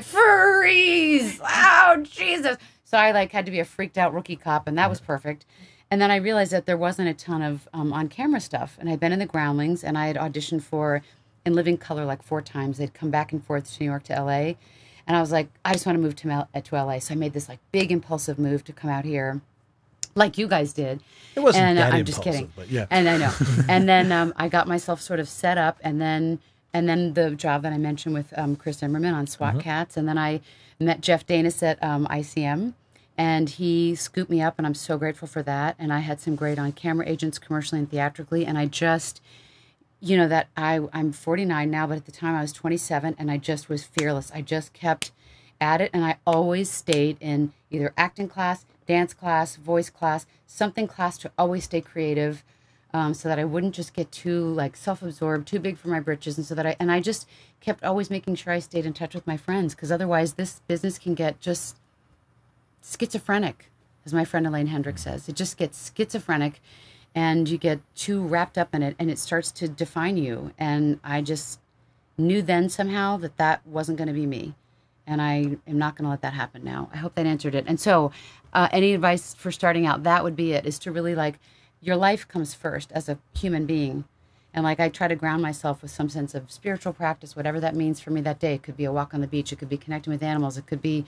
freeze! Oh, Jesus! So I like had to be a freaked out rookie cop, and that was perfect. And then I realized that there wasn't a ton of um, on-camera stuff. And I'd been in the Groundlings, and I had auditioned for In Living Color like four times. They'd come back and forth to New York to L A. And I was like, I just want to move to, Mel- to L A. So I made this like big impulsive move to come out here, like you guys did. It wasn't and, that uh, I'm impulsive, just kidding. But yeah. And I know. And then um, I got myself sort of set up, and then and then the job that I mentioned with um, Chris Zimmerman on SWAT mm-hmm. Cats. And then I met Jeff Danis at um, I C M. And he scooped me up, and I'm so grateful for that. And I had some great on-camera agents, commercially and theatrically. And I just, you know, that I, I'm forty-nine now, but at the time I was twenty-seven, and I just was fearless. I just kept at it, and I always stayed in either acting class, dance class, voice class, something class to always stay creative, um, so that I wouldn't just get too, like, self-absorbed, too big for my britches. And so that I, and I just kept always making sure I stayed in touch with my friends, because otherwise this business can get just schizophrenic, as my friend Elaine Hendrick says. It just gets schizophrenic, and you get too wrapped up in it, and it starts to define you. And I just knew then somehow that that wasn't going to be me, and I am not going to let that happen now. I hope that answered it. And so uh, any advice for starting out, that would be it, is to really, like, your life comes first as a human being. And, like, I try to ground myself with some sense of spiritual practice, whatever that means for me that day. It could be a walk on the beach. It could be connecting with animals. It could be,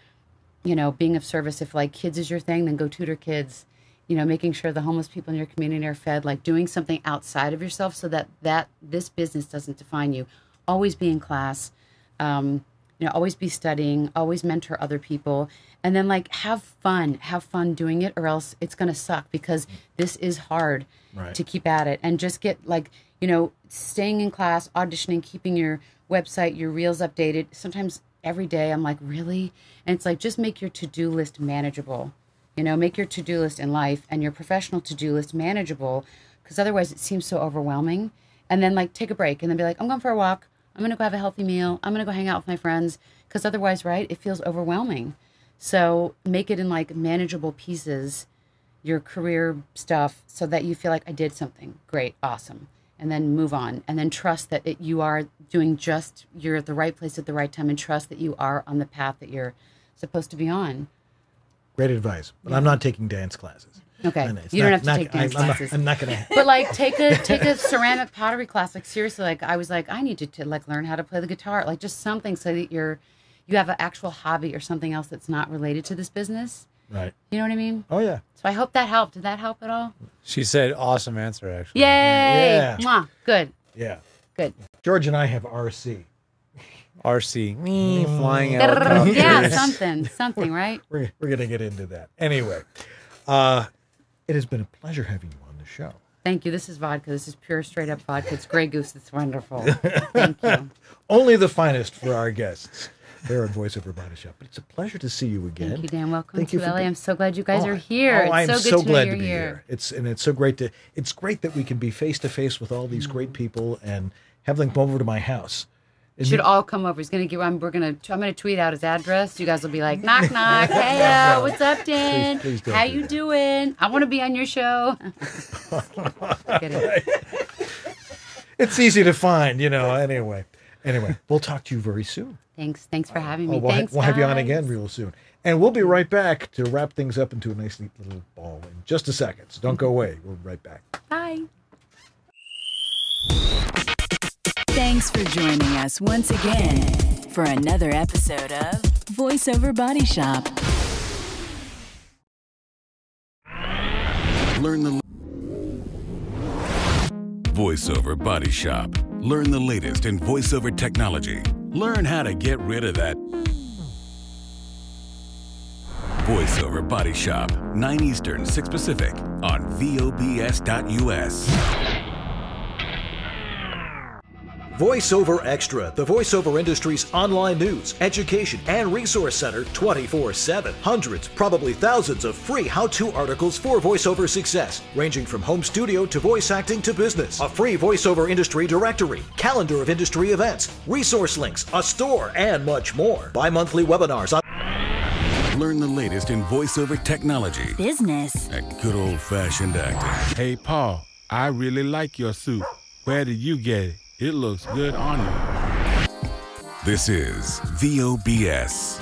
you know, being of service. If like kids is your thing, then go tutor kids, you know, making sure the homeless people in your community are fed, like doing something outside of yourself so that, that this business doesn't define you. Always be in class, um, you know, always be studying, always mentor other people, and then like have fun, have fun doing it, or else it's going to suck, because this is hard right. to keep at it. And just get like, you know, staying in class, auditioning, keeping your website, your reels updated. Sometimes every day I'm like, really? And it's like, just make your to-do list manageable. You know, make your to-do list in life and your professional to-do list manageable, because otherwise it seems so overwhelming. And then, like, take a break and then be like, I'm going for a walk. I'm going to go have a healthy meal. I'm going to go hang out with my friends. Because otherwise, right, it feels overwhelming. So make it in, like, manageable pieces, your career stuff, so that you feel like I did something great, awesome. And then move on. And then trust that it, you are doing just, you're at the right place at the right time, and trust that you are on the path that you're supposed to be on. Great advice. But Yeah. I'm not taking dance classes. Okay, And it's you don't not- have to not- take dance I'm, I'm not- classes. I'm not going to. But like, take a take a ceramic pottery class. Like seriously, like I was like, I need to, to like learn how to play the guitar. Like just something so that you're, you have an actual hobby or something else that's not related to this business. Right. You know what I mean? Oh yeah. So I hope that helped. Did that help at all? She said, awesome answer, actually. Yay! Yeah. Mwah. Good. Yeah. Good. George and I have R C. R C, me flying out. Yeah, something, something, right? We're, we're going to get into that. Anyway, uh, it has been a pleasure having you on the show. Thank you. This is vodka. This is pure, straight up vodka. It's Grey Goose. It's wonderful. Thank you. Only the finest for our guests here at Voiceover Body Shop. But it's a pleasure to see you again. Thank you, Dan. Welcome Thank to you for L A. being- I'm so glad you guys Oh, are here. Oh, I'm it's so so good to glad know you're to be here. here. It's and it's so great to it's great that we can be face to face with all these great people and have them come over to my house. You should all come over. He's gonna give. I'm, we're gonna. I'm gonna tweet out his address. You guys will be like, knock knock. Hey, uh, what's up, Dan? Please- please don't How do you that. doing? I want to be on your show. Kidding. It's easy to find, you know. Anyway, anyway, we'll talk to you very soon. Thanks. Thanks for having me. Oh, we'll, ha- Thanks. we'll have you on guys. again real soon, and we'll be right back to wrap things up into a nice neat little ball in just a second. So don't go away. We'll be right back. Bye. Thanks for joining us once again for another episode of Voiceover Body Shop. Learn the VoiceOver Body Shop. Learn the latest in voiceover technology. Learn how to get rid of that VoiceOver Body Shop. nine Eastern, six Pacific on V O B S dot U S. VoiceOver Extra, the voiceover industry's online news, education, and resource center twenty-four seven. Hundreds, probably thousands of free how-to articles for voiceover success, ranging from home studio to voice acting to business. A free voiceover industry directory, calendar of industry events, resource links, a store, and much more. Bi-monthly webinars on Learn the latest in voiceover technology Business. and good old-fashioned acting. Hey, Paul, I really like your suit. Where did you get it? It looks good on you. This is V O B S.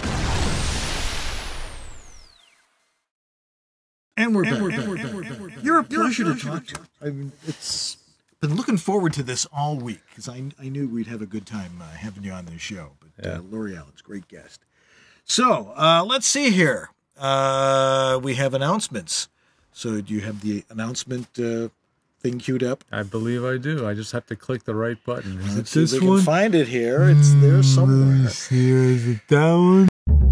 And we're, back. And we're, back. We're back. You're a pleasure to talk to. I mean, it's been looking forward to this all week because I, I knew we'd have a good time uh, having you on this show. But Yeah. uh, Lori Allen's great guest. So uh, let's see here. Uh, we have announcements. So do you have the announcement uh, thing queued up? I believe I do. I just have to click the right button. Is Let's it see if this we one? can find it here. It's there somewhere. Here, is it that one?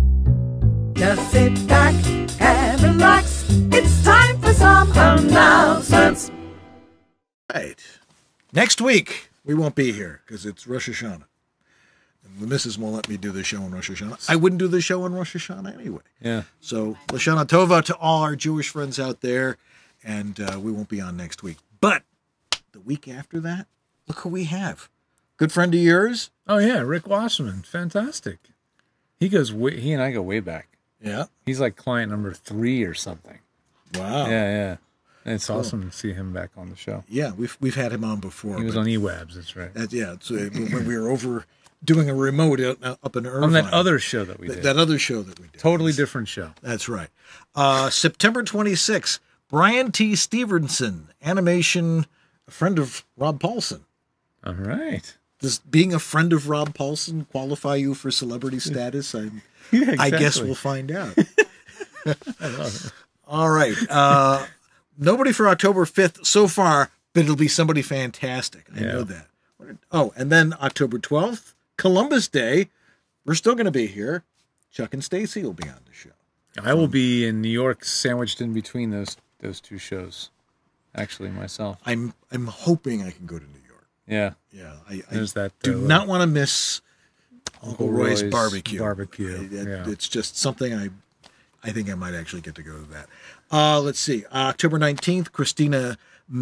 Just sit back and relax. It's time for some announcements. Right. Next week, we won't be here because it's Rosh Hashanah. And the missus won't let me do the show on Rosh Hashanah. I wouldn't do the show on Rosh Hashanah anyway. Yeah. So, Lashana Tova to all our Jewish friends out there. And uh, we won't be on next week. But the week after that, look who we have. Good friend of yours. Oh, yeah. Rick Wasserman. Fantastic. He goes way, he and I go way back. Yeah. He's like client number three or something. Wow. Yeah, yeah. And it's Cool. awesome to see him back on the show. Yeah, we've we've had him on before. He was but on E W A B S, that's right. That, yeah, so when we were over doing a remote out- up in Irvine. On that other show that we Th- did. That other show that we did. Totally different show. That's right. Uh, September twenty-sixth, Brian T. Stevenson, animation, a friend of Rob Paulson. All right. Does being a friend of Rob Paulson qualify you for celebrity status? I'm, Yeah, I guess exactly. we'll find out. I love it. All right. Uh, nobody for October fifth so far, but it'll be somebody fantastic. I Yeah. know that. Oh, and then October twelfth, Columbus Day. We're still going to be here. Chuck and Stacy will be on the show. I will be in New York, sandwiched in between those those two shows. Actually, myself. I'm I'm hoping I can go to New York. Yeah. Yeah. I, I There's that. do uh, not want to miss Uncle Uncle Roy's, Roy's barbecue. barbecue, I- it- yeah. It's just something I I think I might actually get to go to that. Uh, let's see. October nineteenth, Christina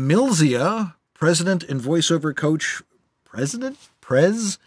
Milzia, president and voiceover coach. President? Prez?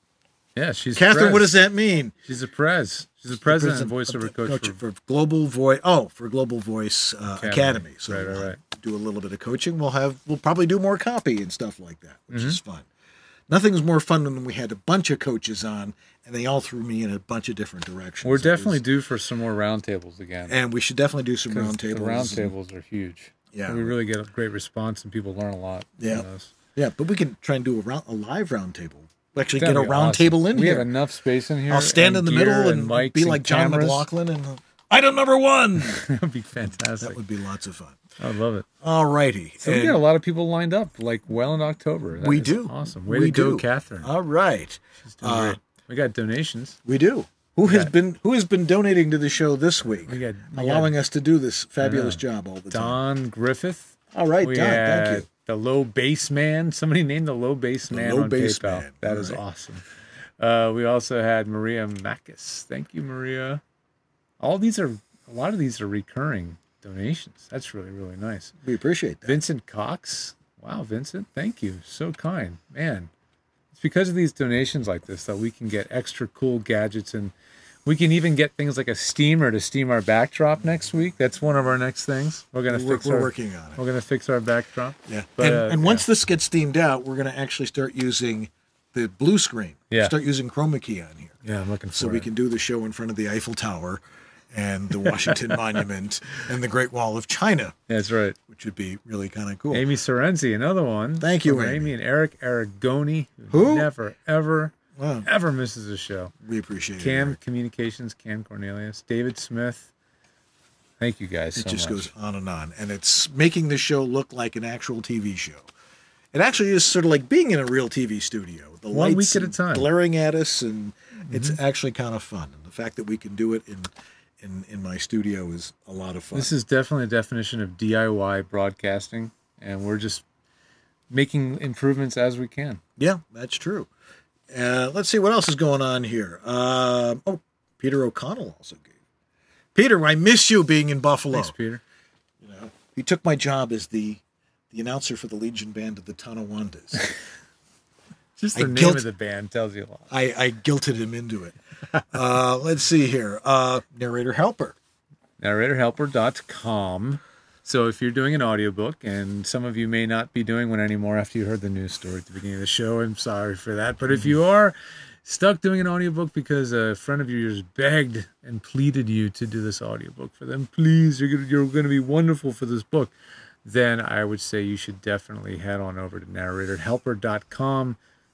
Yeah, she's Catherine, Prez. what does that mean? She's a Prez. She's a president and voiceover coach, coach for, for Global Voice. Oh, for Global Voice uh, Academy. Academy. So right, right, we'll right. do a little bit of coaching. We'll have. We'll probably do more copy and stuff like that, which Mm-hmm. is fun. Nothing's more fun than when we had a bunch of coaches on, and they all threw me in a bunch of different directions. We're definitely due for some more roundtables again. And we should definitely do some 'Cause roundtables. The roundtables are huge. Yeah. We really get a great response, and people learn a lot. Yeah. From those. Yeah, but we can try and do a, round, a live roundtable. We'll actually That'd get a be round awesome. table in we here. We have enough space in here. I'll stand in the middle and, and be like John cameras. McLaughlin and uh, item number one. That would be fantastic. That would be lots of fun. I love it. All righty. So we got a lot of people lined up, like well in October. That we is do. Awesome. Way we to go, do. Catherine. All right. She's doing uh, great. We got donations. We do. Who we has got, been Who has been donating to the show this week? We got, we allowing got, us to do this fabulous job all the Don time. Don Griffith. All right, we Don. Thank you. The low bass man. Somebody named the low bass man low on bass PayPal. Man. That all is right. awesome. Uh, we also had Maria Makis. Thank you, Maria. All these are a lot of these are recurring donations. That's really really nice. We appreciate that. Vincent Cox. Wow, Vincent. Thank you. So kind, man. It's because of these donations like this that we can get extra cool gadgets, and we can even get things like a steamer to steam our backdrop next week. That's one of our next things. We're gonna we're, fix. We're our, working on it. We're gonna fix our backdrop. Yeah, but, and, uh, and once yeah. this gets steamed out, we're going to actually start using the blue screen. Yeah, start using chroma key on here. Yeah, I'm looking for so it. we can do the show in front of the Eiffel Tower and the Washington Monument and the Great Wall of China. That's right. Which would be really kind of cool. Amy Sorenzi, another one. Thank you, Amy. Amy. And Eric Aragoni, who never ever wow. ever misses a show. We appreciate Cam it. Cam Communications, Cam Cornelius, David Smith. Thank you guys. It so just much. goes on and on, and it's making the show look like an actual T V show. It actually is sort of like being in a real T V studio. The One lights week at a time, glaring at us, and mm-hmm. it's actually kind of fun. And the fact that we can do it in, in in my studio is a lot of fun. This is definitely a definition of D I Y broadcasting, and we're just making improvements as we can. Yeah, that's true. Uh, let's see what else is going on here. Uh, oh, Peter O'Connell also gave. Peter, I miss you being in Buffalo. Thanks, Peter. You know, he took my job as the the announcer for the Legion Band of the Tonawandas. Just the I name guilt, of the band tells you a lot. I, I guilted him into it. Uh, let's see here. Uh, narrator helper. narrator helper dot com. So if you're doing an audiobook, and some of you may not be doing one anymore after you heard the news story at the beginning of the show, I'm sorry for that. But if you are stuck doing an audiobook because a friend of yours begged and pleaded you to do this audiobook for them, please, you're gonna, you're going to be wonderful for this book, then I would say you should definitely head on over to narrator helper dot com.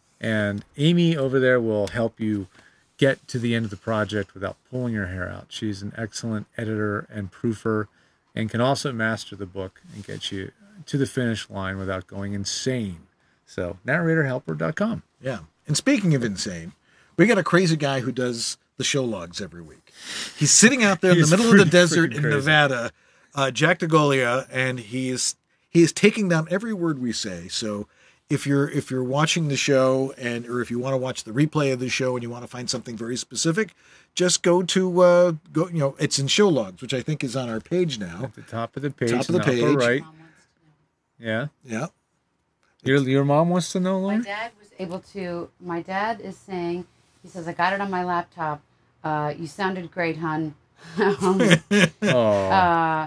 And Amy over there will help you get to the end of the project without pulling your hair out. She's an excellent editor and proofer, and can also master the book and get you to the finish line without going insane. So narrator helper dot com. Yeah. And speaking of insane, we got a crazy guy who does the show logs every week. He's sitting out there in the middle of the desert in crazy. Nevada, uh, Jack DeGolia, and he is he is taking down every word we say. So if you're if you're watching the show, and or if you want to watch the replay of the show and you want to find something very specific, just go to uh, go. You know, it's in show logs, which I think is on our page now. At the top of the page, top of the in the page, upper right. Yeah, yeah. Your your mom wants to know, Lauren? My dad was able to. My dad is saying, he says, I got it on my laptop. Uh, you sounded great, hon. um, oh. uh,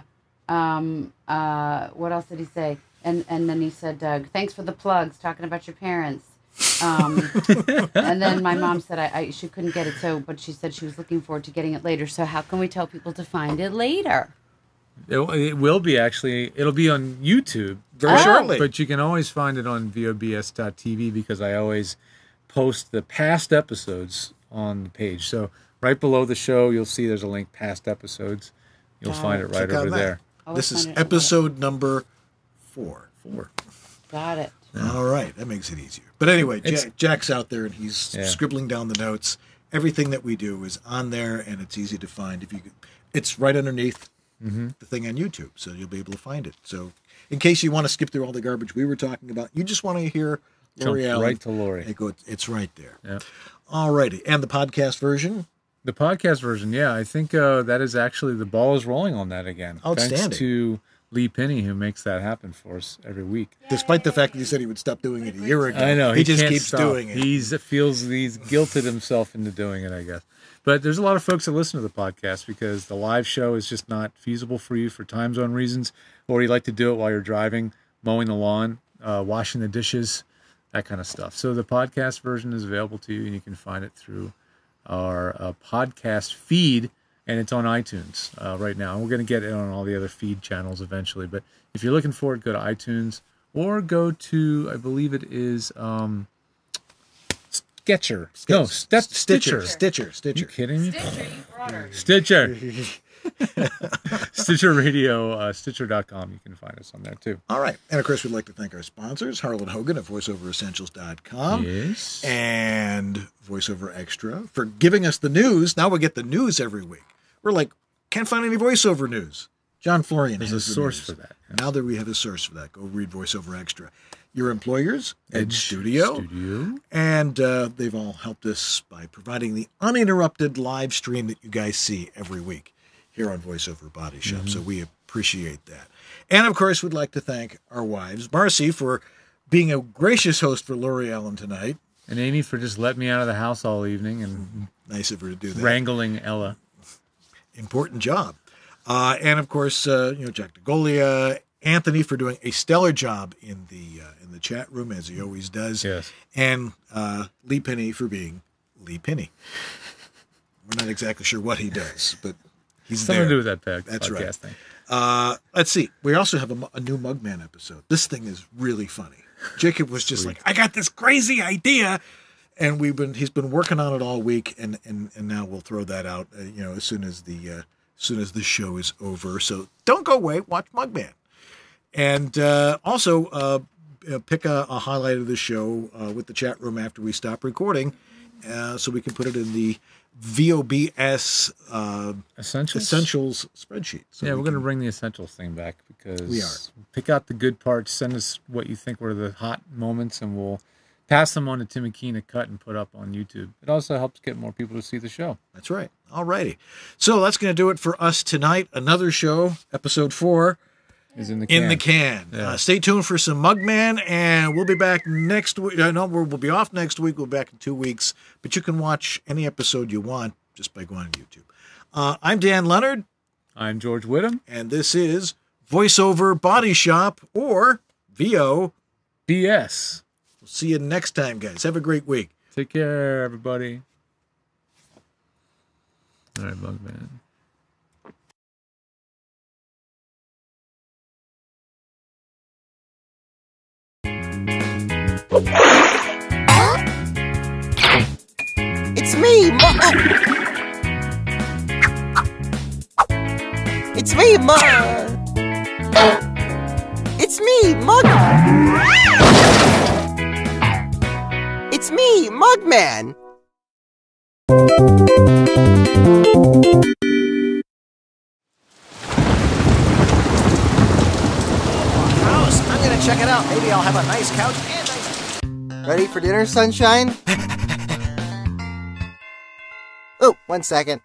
um, uh, what else did he say? And and then he said, Doug, thanks for the plugs, talking about your parents. Um, and then my mom said I, I she couldn't get it, so but she said she was looking forward to getting it later. So how can we tell people to find it later? It, it will be actually. It'll be on YouTube very oh. shortly, but you can always find it on V O B S dot T V because I always post the past episodes on the page. So right below the show, you'll see there's a link, past episodes. You'll Got find it. it right Check over there. This is episode number four. Four. Got it. All right, that makes it easier. But anyway, Jack, Jack's out there and he's yeah. scribbling down the notes. Everything that we do is on there, and it's easy to find. If you, could, it's right underneath mm-hmm. the thing on YouTube, so you'll be able to find it. So, in case you want to skip through all the garbage we were talking about, you just want to hear Lori Jump Allen. right to Lori. It go, it's right there. Yep. All righty, and the podcast version. The podcast version, yeah. I think uh, that is actually, the ball is rolling on that again. Outstanding. Thanks to Lee Penny, who makes that happen for us every week. Despite the fact that he said he would stop doing it a year ago. I know. He, He, just can't keeps stop. doing it. He's feels he's guilted himself into doing it, I guess. But there's a lot of folks that listen to the podcast because the live show is just not feasible for you for time zone reasons, or you like to do it while you're driving, mowing the lawn, uh, washing the dishes, that kind of stuff. So the podcast version is available to you, and you can find it through our uh, podcast feed, and it's on iTunes uh, right now. And we're going to get it on all the other feed channels eventually. But if you're looking for it, go to iTunes or go to, I believe it is um, Sketcher. No, St- Stitcher. Stitcher. Stitcher. Are you kidding me? Stitcher. Stitcher Radio, uh, Stitcher dot com. You can find us on there too. All right. And of course, we'd like to thank our sponsors, Harlan Hogan at voiceover essentials dot com. Yes. And VoiceOver Extra for giving us the news. Now we get the news every week. We're like, can't find any voiceover news. John Florian There's has a the source news. for that. Yeah. Now that we have a source for that, go read VoiceOver Extra. Your employers, Edge, Edge Studio, Studio. and uh, they've all helped us by providing the uninterrupted live stream that you guys see every week here on VoiceOver Body Shop. Mm-hmm. So we appreciate that. And of course, we'd like to thank our wives, Marcy for being a gracious host for Lori Allen tonight. And Amy for just letting me out of the house all evening and nice of her to do that. Wrangling Ella. Important job. Uh, and of course, uh, you know, Jack DeGolia, Anthony for doing a stellar job in the uh, in the chat room, as he always does. Yes. And uh, Lee Penny for being Lee Penny. We're not exactly sure what he does, but he's Something there. to do with that bag. That's podcast right. Thing. Uh, let's see. We also have a, mu- a new Mugman episode. This thing is really funny. Jacob was just like, I got this crazy idea. And we've been, he's been working on it all week. And, and, and now we'll throw that out, uh, you know, as soon as the, uh, as soon as the show is over. So don't go away. Watch Mugman. And, uh, also, uh, uh, pick a, a highlight of the show, uh, with the chat room after we stop recording, uh, so we can put it in the V O B S, uh, Essentials? Essentials spreadsheet. So yeah, we we're going to can- bring the Essentials thing back because We are. Pick out the good parts. Send us what you think were the hot moments, and we'll pass them on to Tim McKean to cut and put up on YouTube. It also helps get more people to see the show. That's right. All righty. So that's going to do it for us tonight. Another show, episode four, is in the can. In the can. Yeah. Uh, stay tuned for some Mugman, and we'll be back next week. Uh, no, we'll we'll be off next week. We'll be back in two weeks. But you can watch any episode you want just by going to YouTube. Uh, I'm Dan Leonard. I'm George Whittam. And this is VoiceOver Body Shop, or V O B S. We'll see you next time, guys. Have a great week. Take care, everybody. All right, Mugman. It's me, Mug. It's me, Mug. It's me, Mug. It's me, Mugman. House. I'm gonna check it out. Maybe I'll have a nice couch and nice. Ready for dinner, sunshine? Oh, one second.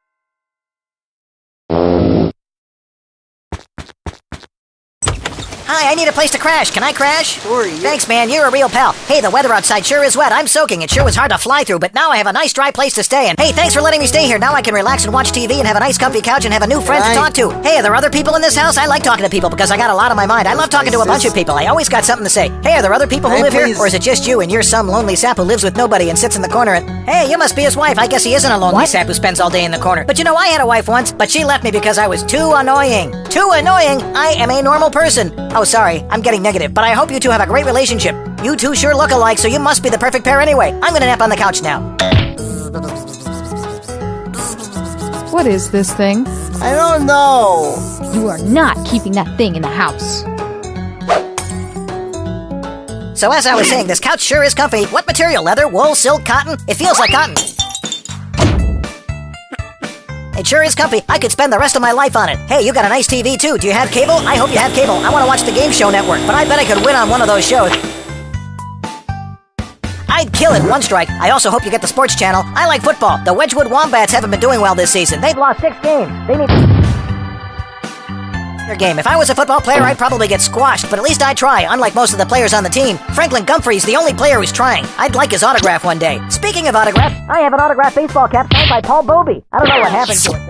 Hi, I need a place to crash. Can I crash? Sure, you. Thanks, man. You're a real pal. Hey, the weather outside sure is wet. I'm soaking. It sure was hard to fly through, but now I have a nice dry place to stay in. Hey, thanks for letting me stay here. Now I can relax and watch T V and have a nice comfy couch and have a new friend Right. to talk to. Hey, are there other people in this house? I like talking to people because I got a lot on my mind. I love talking to a bunch of people. I always got something to say. Hey, are there other people who Hey, live please. here? Or is it just you and you're some lonely sap who lives with nobody and sits in the corner and... Hey, you must be his wife. I guess he isn't a lonely sap who spends all day in the corner. But you know, I had a wife once, but she left me because I was too annoying. Too annoying? I am a normal person. Oh, sorry. I'm getting negative, but I hope you two have a great relationship. You two sure look alike, so you must be the perfect pair anyway. I'm gonna nap on the couch now. What is this thing? I don't know. You are not keeping that thing in the house. So as I was saying, this couch sure is comfy. What material? Leather, wool, silk, cotton? It feels like cotton. It sure is comfy. I could spend the rest of my life on it. Hey, you got a nice T V too. Do you have cable? I hope you have cable. I want to watch the Game Show Network, but I bet I could win on one of those shows. I'd kill it one strike. I also hope you get the sports channel. I like football. The Wedgwood Wombats haven't been doing well this season. They've lost six games. They need their game. If I was a football player, I'd probably get squashed, but at least I'd try, unlike most of the players on the team. Franklin Gumphrey's the only player who's trying. I'd like his autograph one day. Speaking of autographs, I have an autographed baseball cap signed by Paul Bobby. I don't know what happened to it,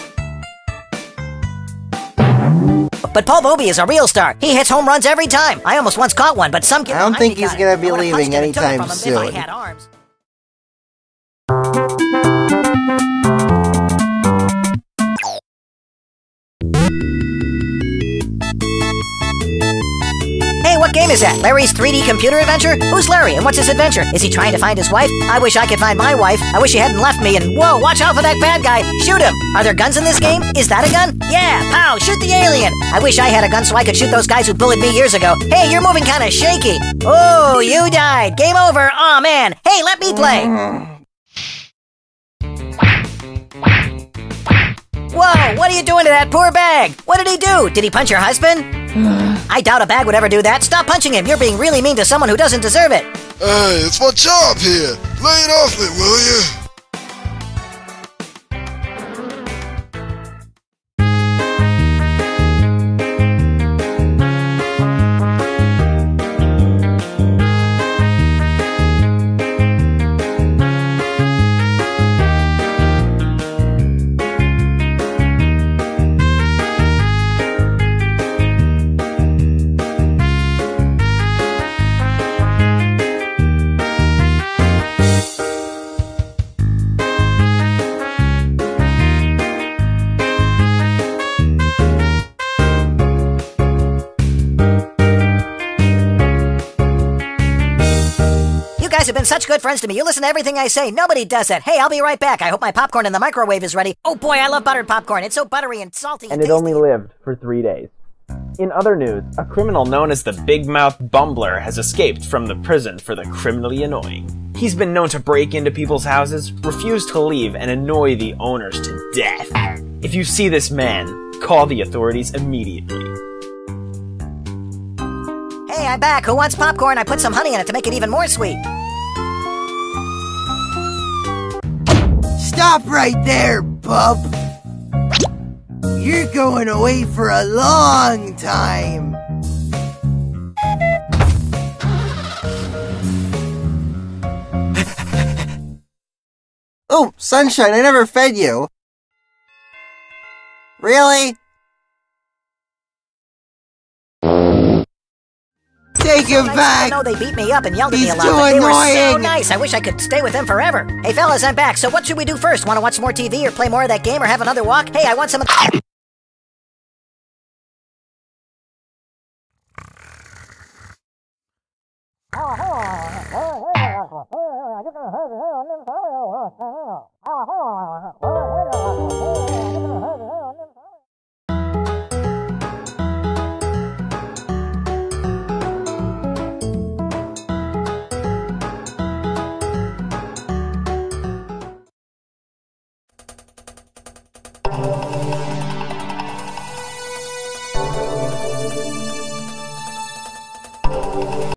though. But Paul Bobby is a real star. He hits home runs every time. I almost once caught one, but some kid... I don't think he's going to be leaving anytime soon. If I had arms. Hey, what game is that? Larry's three D computer adventure? Who's Larry and what's his adventure? Is he trying to find his wife? I wish I could find my wife. I wish he hadn't left me and whoa, watch out for that bad guy. Shoot him. Are there guns in this game? Is that a gun? Yeah, pow, shoot the alien. I wish I had a gun so I could shoot those guys who bullied me years ago. Hey, you're moving kind of shaky. Oh, you died. Game over. Aw, man. Hey, let me play. Whoa, what are you doing to that poor bag? What did he do? Did he punch your husband? I doubt a bag would ever do that. Stop punching him. You're being really mean to someone who doesn't deserve it. Hey, it's my job here. Lay it off me, will you? Have been such good friends to me. You listen to everything I say. Nobody does that. Hey, I'll be right back. I hope my popcorn in the microwave is ready. Oh boy, I love buttered popcorn. It's so buttery and salty. And it only lived for three days. In other news, a criminal known as the Big Mouth Bumbler has escaped from the prison for the criminally annoying. He's been known to break into people's houses, refuse to leave, and annoy the owners to death. If you see this man, call the authorities immediately. Hey, I'm back. Who wants popcorn? I put some honey in it to make it even more sweet. Stop right there, bub. You're going away for a long time. Oh, Sunshine, I never fed you. Really? Take him back! No, they beat me up and yelled at He's me a lot, too but they annoying. were so nice. I wish I could stay with them forever. Hey, fellas, I'm back. So what should we do first? Want to watch some more T V or play more of that game or have another walk? Hey, I want some of...